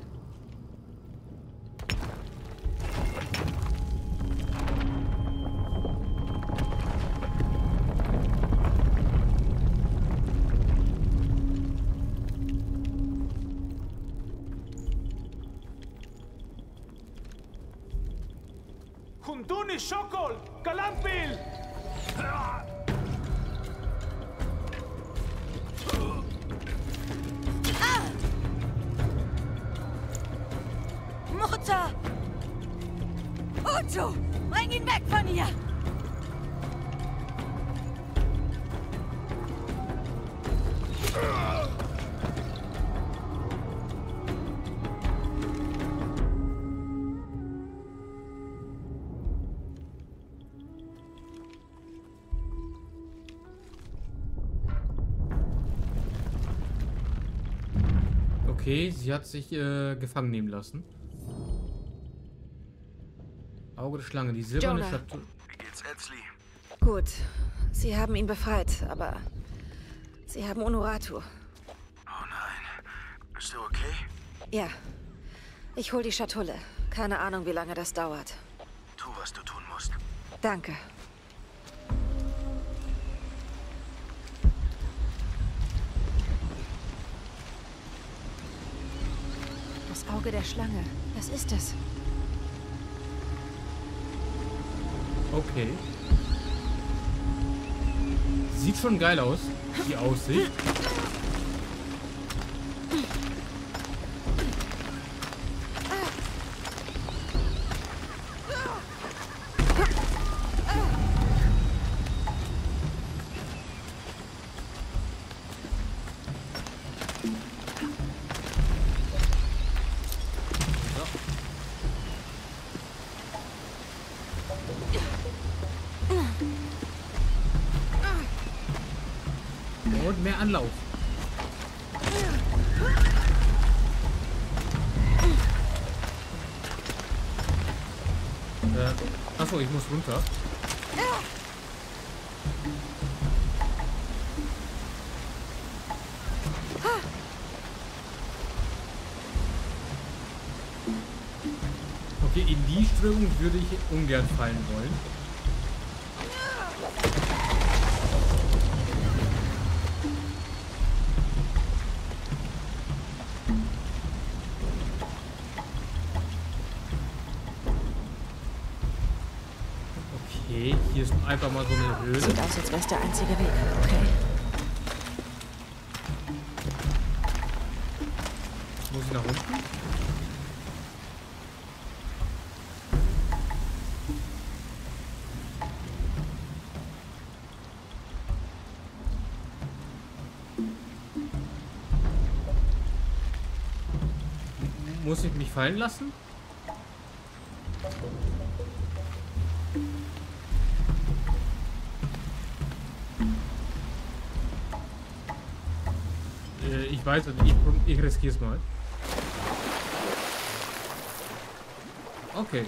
Kunduni Shokol! Kalampil! Unuratu! Bring ihn weg von hier! Okay, sie hat sich äh, gefangen nehmen lassen. Auge der Schlange, die silberne Jonah. Schatulle. Wie geht's, Etzli? Gut, Sie haben ihn befreit, aber Sie haben Unuratu. Oh nein. Bist du okay? Ja, ich hol die Schatulle. Keine Ahnung, wie lange das dauert. Tu, was du tun musst. Danke. Das Auge der Schlange. Das ist es. Okay. Sieht schon geil aus, die Aussicht. Und mehr Anlauf. Äh, achso, ich muss runter. Okay, in die Strömung würde ich ungern fallen wollen. Okay, hier ist einfach mal so eine Höhle. Sieht aus, als wäre es der einzige Weg. Okay. Muss ich nach unten? Muss ich mich fallen lassen? Äh, ich weiß, ich, ich riskiere es mal. Okay.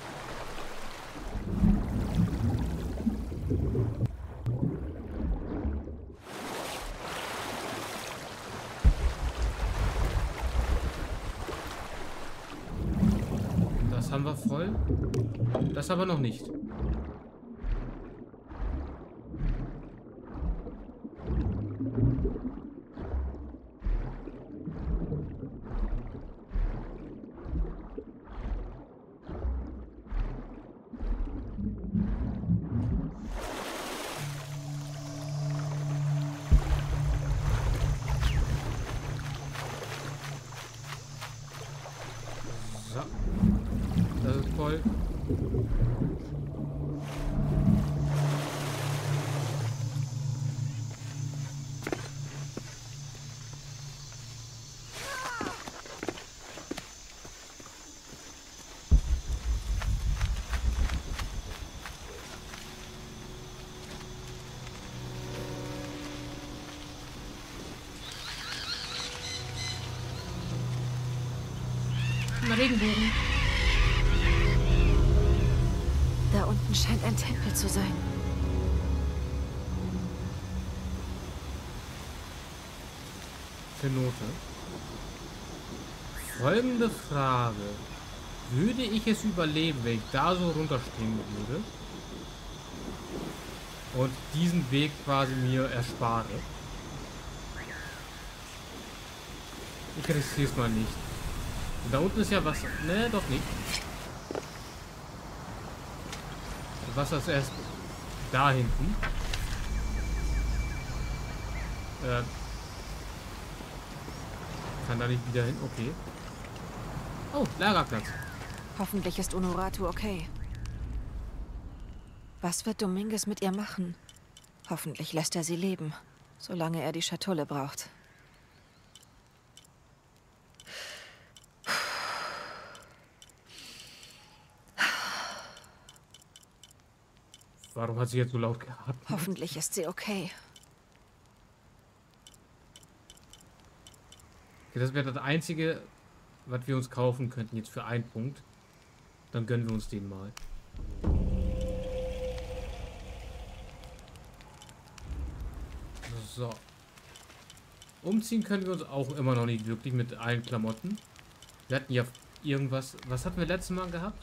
Das haben wir voll. Das aber noch nicht. So. Das ist voll. Ein Regenbogen. Da unten scheint ein Tempel zu sein. Für Note. Folgende Frage. Würde ich es überleben, wenn ich da so runterspringen würde? Und diesen Weg quasi mir erspare? Ich riskiere es mal nicht. Da unten ist ja Wasser. Ne, doch nicht. Das Wasser ist erst da hinten. Äh, kann da nicht wieder hin? Okay. Oh, Lagerplatz. Hoffentlich ist Unuratu okay. Was wird Dominguez mit ihr machen? Hoffentlich lässt er sie leben, solange er die Schatulle braucht. Warum hat sie jetzt so laut geatmet? Hoffentlich ist sie okay. Okay, das wäre das Einzige, was wir uns kaufen könnten jetzt für einen Punkt. Dann gönnen wir uns den mal. So. Umziehen können wir uns auch immer noch nicht wirklich mit allen Klamotten. Wir hatten ja irgendwas... Was hatten wir letztes Mal gehabt?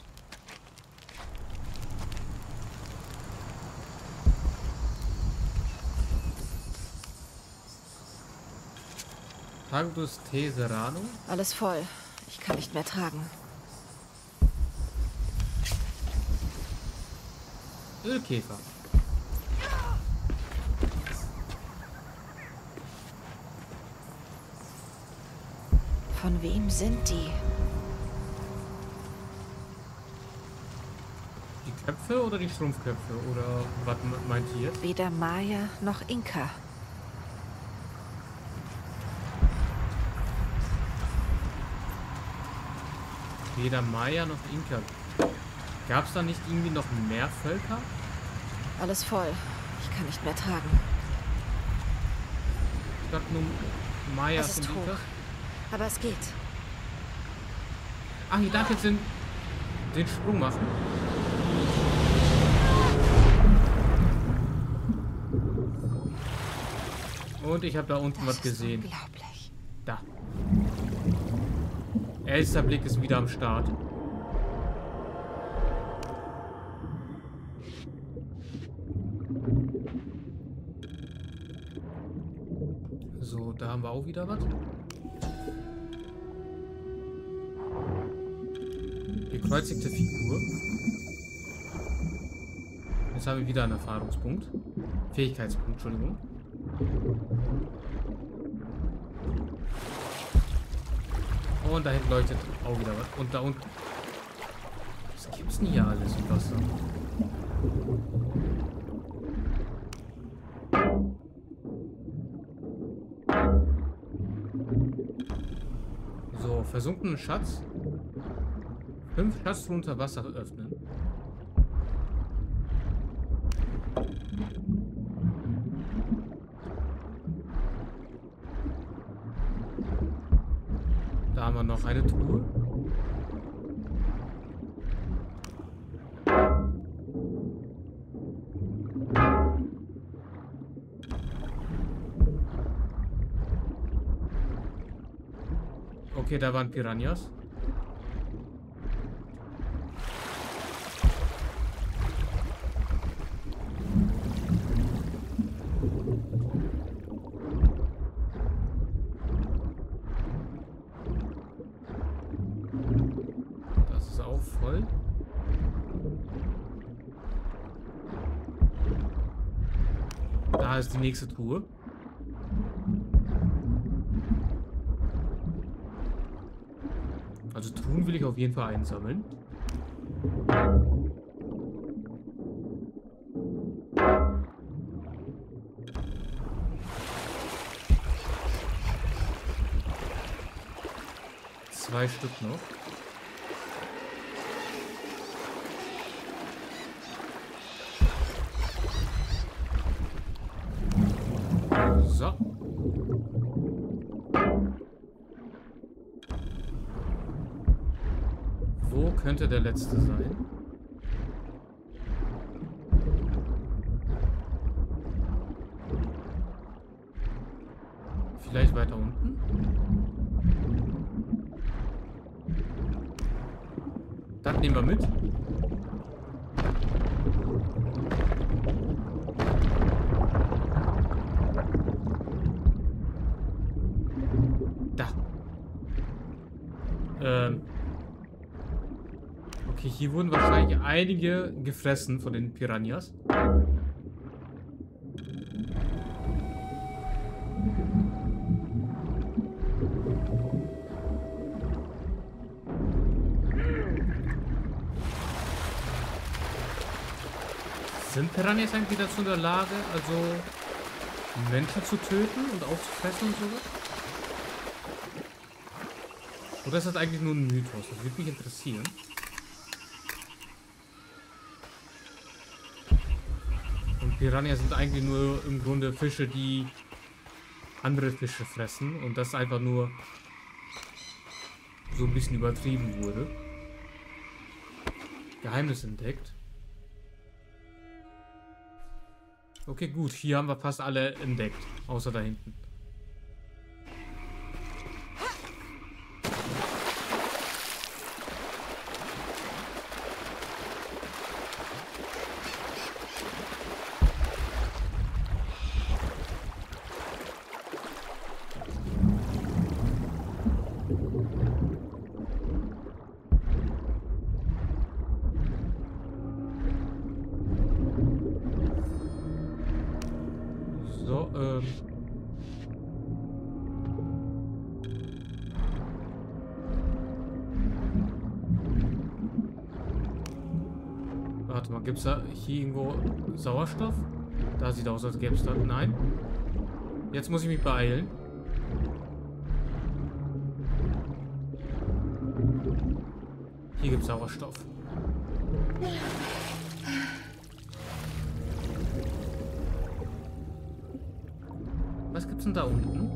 Tagus Teserano? Alles voll. Ich kann nicht mehr tragen. Ölkäfer. Von wem sind die? Die Köpfe oder die Schrumpfköpfe? Oder was meint ihr jetzt? Weder Maya noch Inka. Weder Maya noch Inka. Gab es da nicht irgendwie noch mehr Völker? Alles voll. Ich kann nicht mehr tragen. Statt nur Maya Es ist und hoch. Inka? Aber es geht. Ach, ich darf jetzt den, den Sprung machen. Und ich habe da unten Das was gesehen. Unglaublich. Da. Elster Blick ist wieder am Start. So, da haben wir auch wieder was. Gekreuzigte Figur. Jetzt haben wir wieder einen Erfahrungspunkt. Fähigkeitspunkt, Entschuldigung. Und da hinten leuchtet auch wieder was. Und da unten. Was gibt's denn hier alles im Wasser? So, versunkenen Schatz. Fünf Schatztruhen unter Wasser öffnen. Da haben wir noch eine Truhe. Okay, da waren Piranhas. Das ist auch voll. Da ist die nächste Truhe. Also Truhen will ich auf jeden Fall einsammeln. Zwei Stück noch. So. Wo könnte der letzte sein? Vielleicht weiter unten? Das nehmen wir mit. Da. Ähm. Okay, hier wurden wahrscheinlich einige gefressen von den Piranhas. Sind Piranhas eigentlich dazu in der Lage, also Menschen zu töten und aufzufressen und sowas? Oder ist das eigentlich nur ein Mythos? Das würde mich interessieren. Und Piranha sind eigentlich nur im Grunde Fische, die andere Fische fressen. Und das einfach nur so ein bisschen übertrieben wurde. Geheimnis entdeckt. Okay, gut. Hier haben wir fast alle entdeckt. Außer da hinten. So, ähm. Warte mal, gibt's da hier irgendwo Sauerstoff? Da sieht aus, als gäbe es da. Nein. Jetzt muss ich mich beeilen. Hier gibt's Sauerstoff. Was gibt's denn da unten?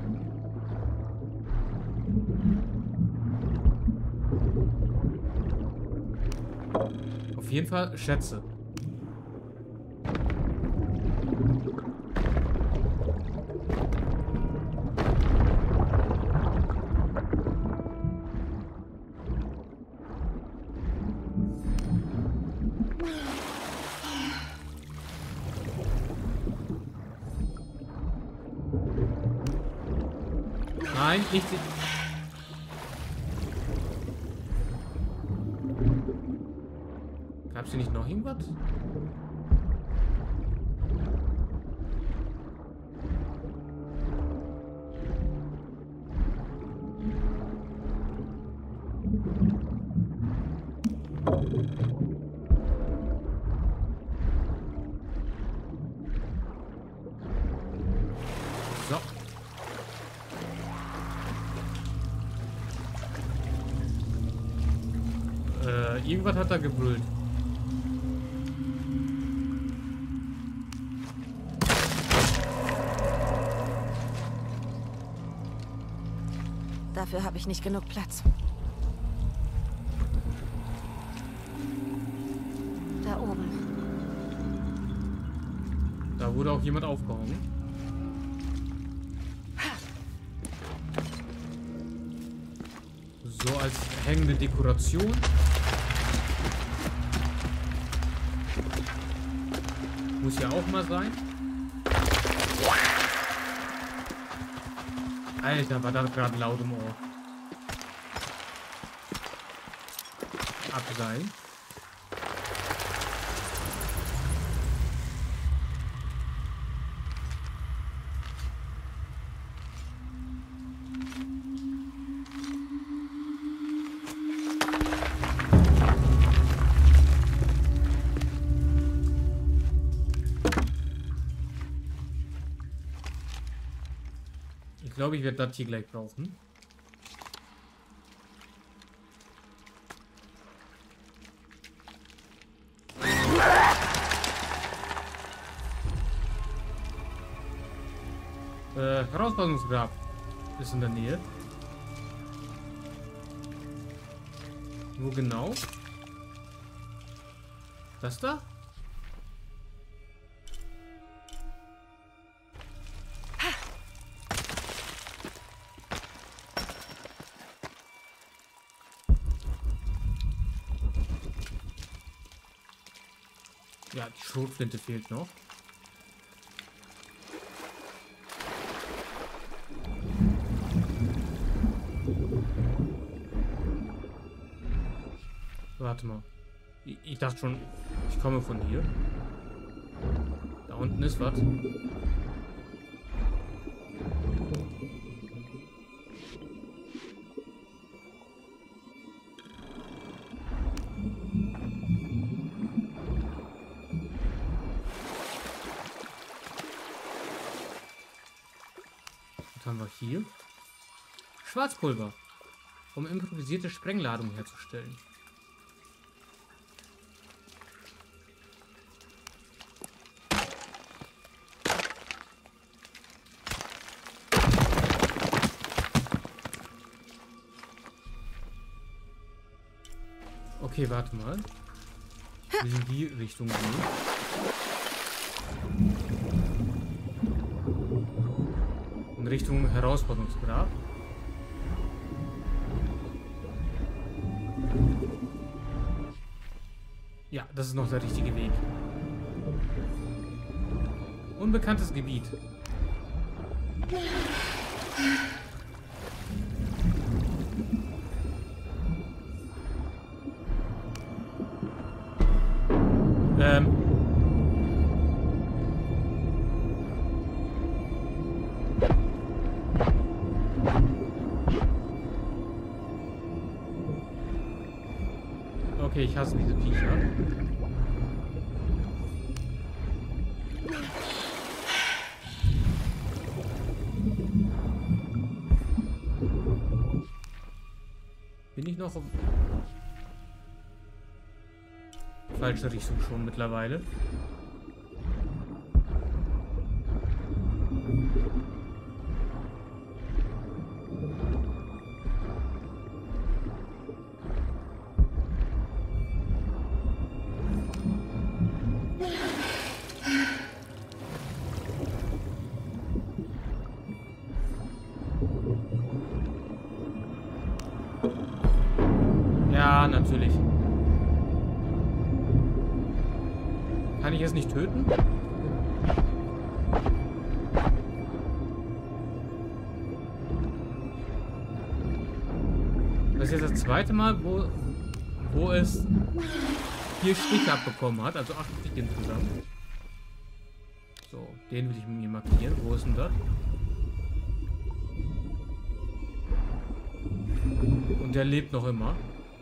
Auf jeden Fall Schätze. Nein, nicht. Gab's hier nicht noch irgendwas? So. Äh, irgendwas hat da gebrüllt. Dafür habe ich nicht genug Platz. Da oben. Da wurde auch jemand aufgehauen. So als hängende Dekoration. Muss ja auch mal sein. Alter, war das gerade laut im Ohr. Abseilen. Ich glaube, ich werde das hier gleich brauchen. Äh, Herausforderungsgrab ist in der Nähe. Wo genau? Das da? Ja, die Schrotflinte fehlt noch. Warte mal. Ich, ich dachte schon, ich komme von hier. Da unten ist was. Was haben wir hier? Schwarzpulver, um improvisierte Sprengladungen herzustellen. Okay, warte mal. Wir in die Richtung gehen. In Richtung Herausforderungsgrab. Ja, das ist noch der richtige Weg. Unbekanntes Gebiet. Ähm. Okay, ich hasse diese Viecher. Bin ich noch auf falsche Richtung schon mittlerweile? Ja, natürlich. Kann ich es nicht töten? Das ist jetzt das zweite Mal, wo, wo es vier Stiche abbekommen hat, also acht Stiche insgesamt. So, den will ich mir markieren. Wo ist denn das? Und der lebt noch immer.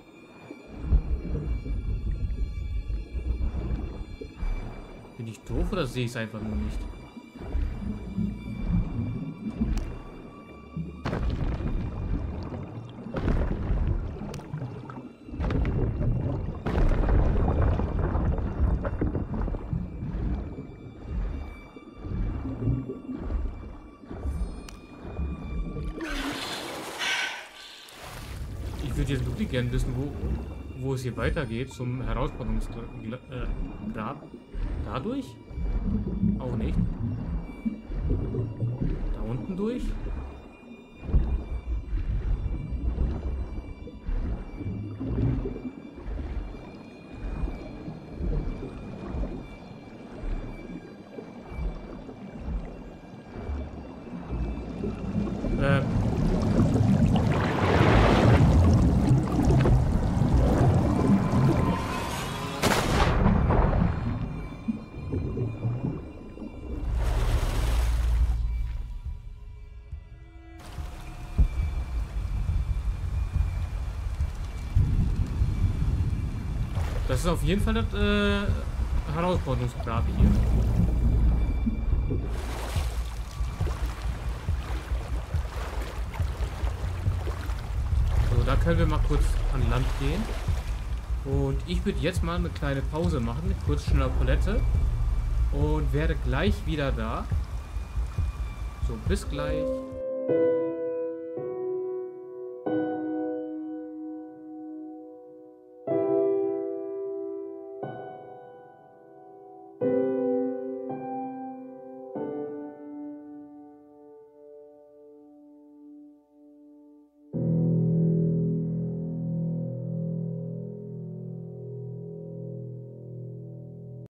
Bin ich doof oder sehe ich es einfach nur nicht? Ich würde jetzt wirklich gerne wissen, wo, wo es hier weitergeht zum Herausforderungsgrab. Dadurch? Auch nicht. Da unten durch? Ähm. Das ist auf jeden Fall das äh, Herausforderungsgrab hier. So, da können wir mal kurz an Land gehen. Und ich würde jetzt mal eine kleine Pause machen, kurz schnell auf Toilette. Und werde gleich wieder da. So, bis gleich.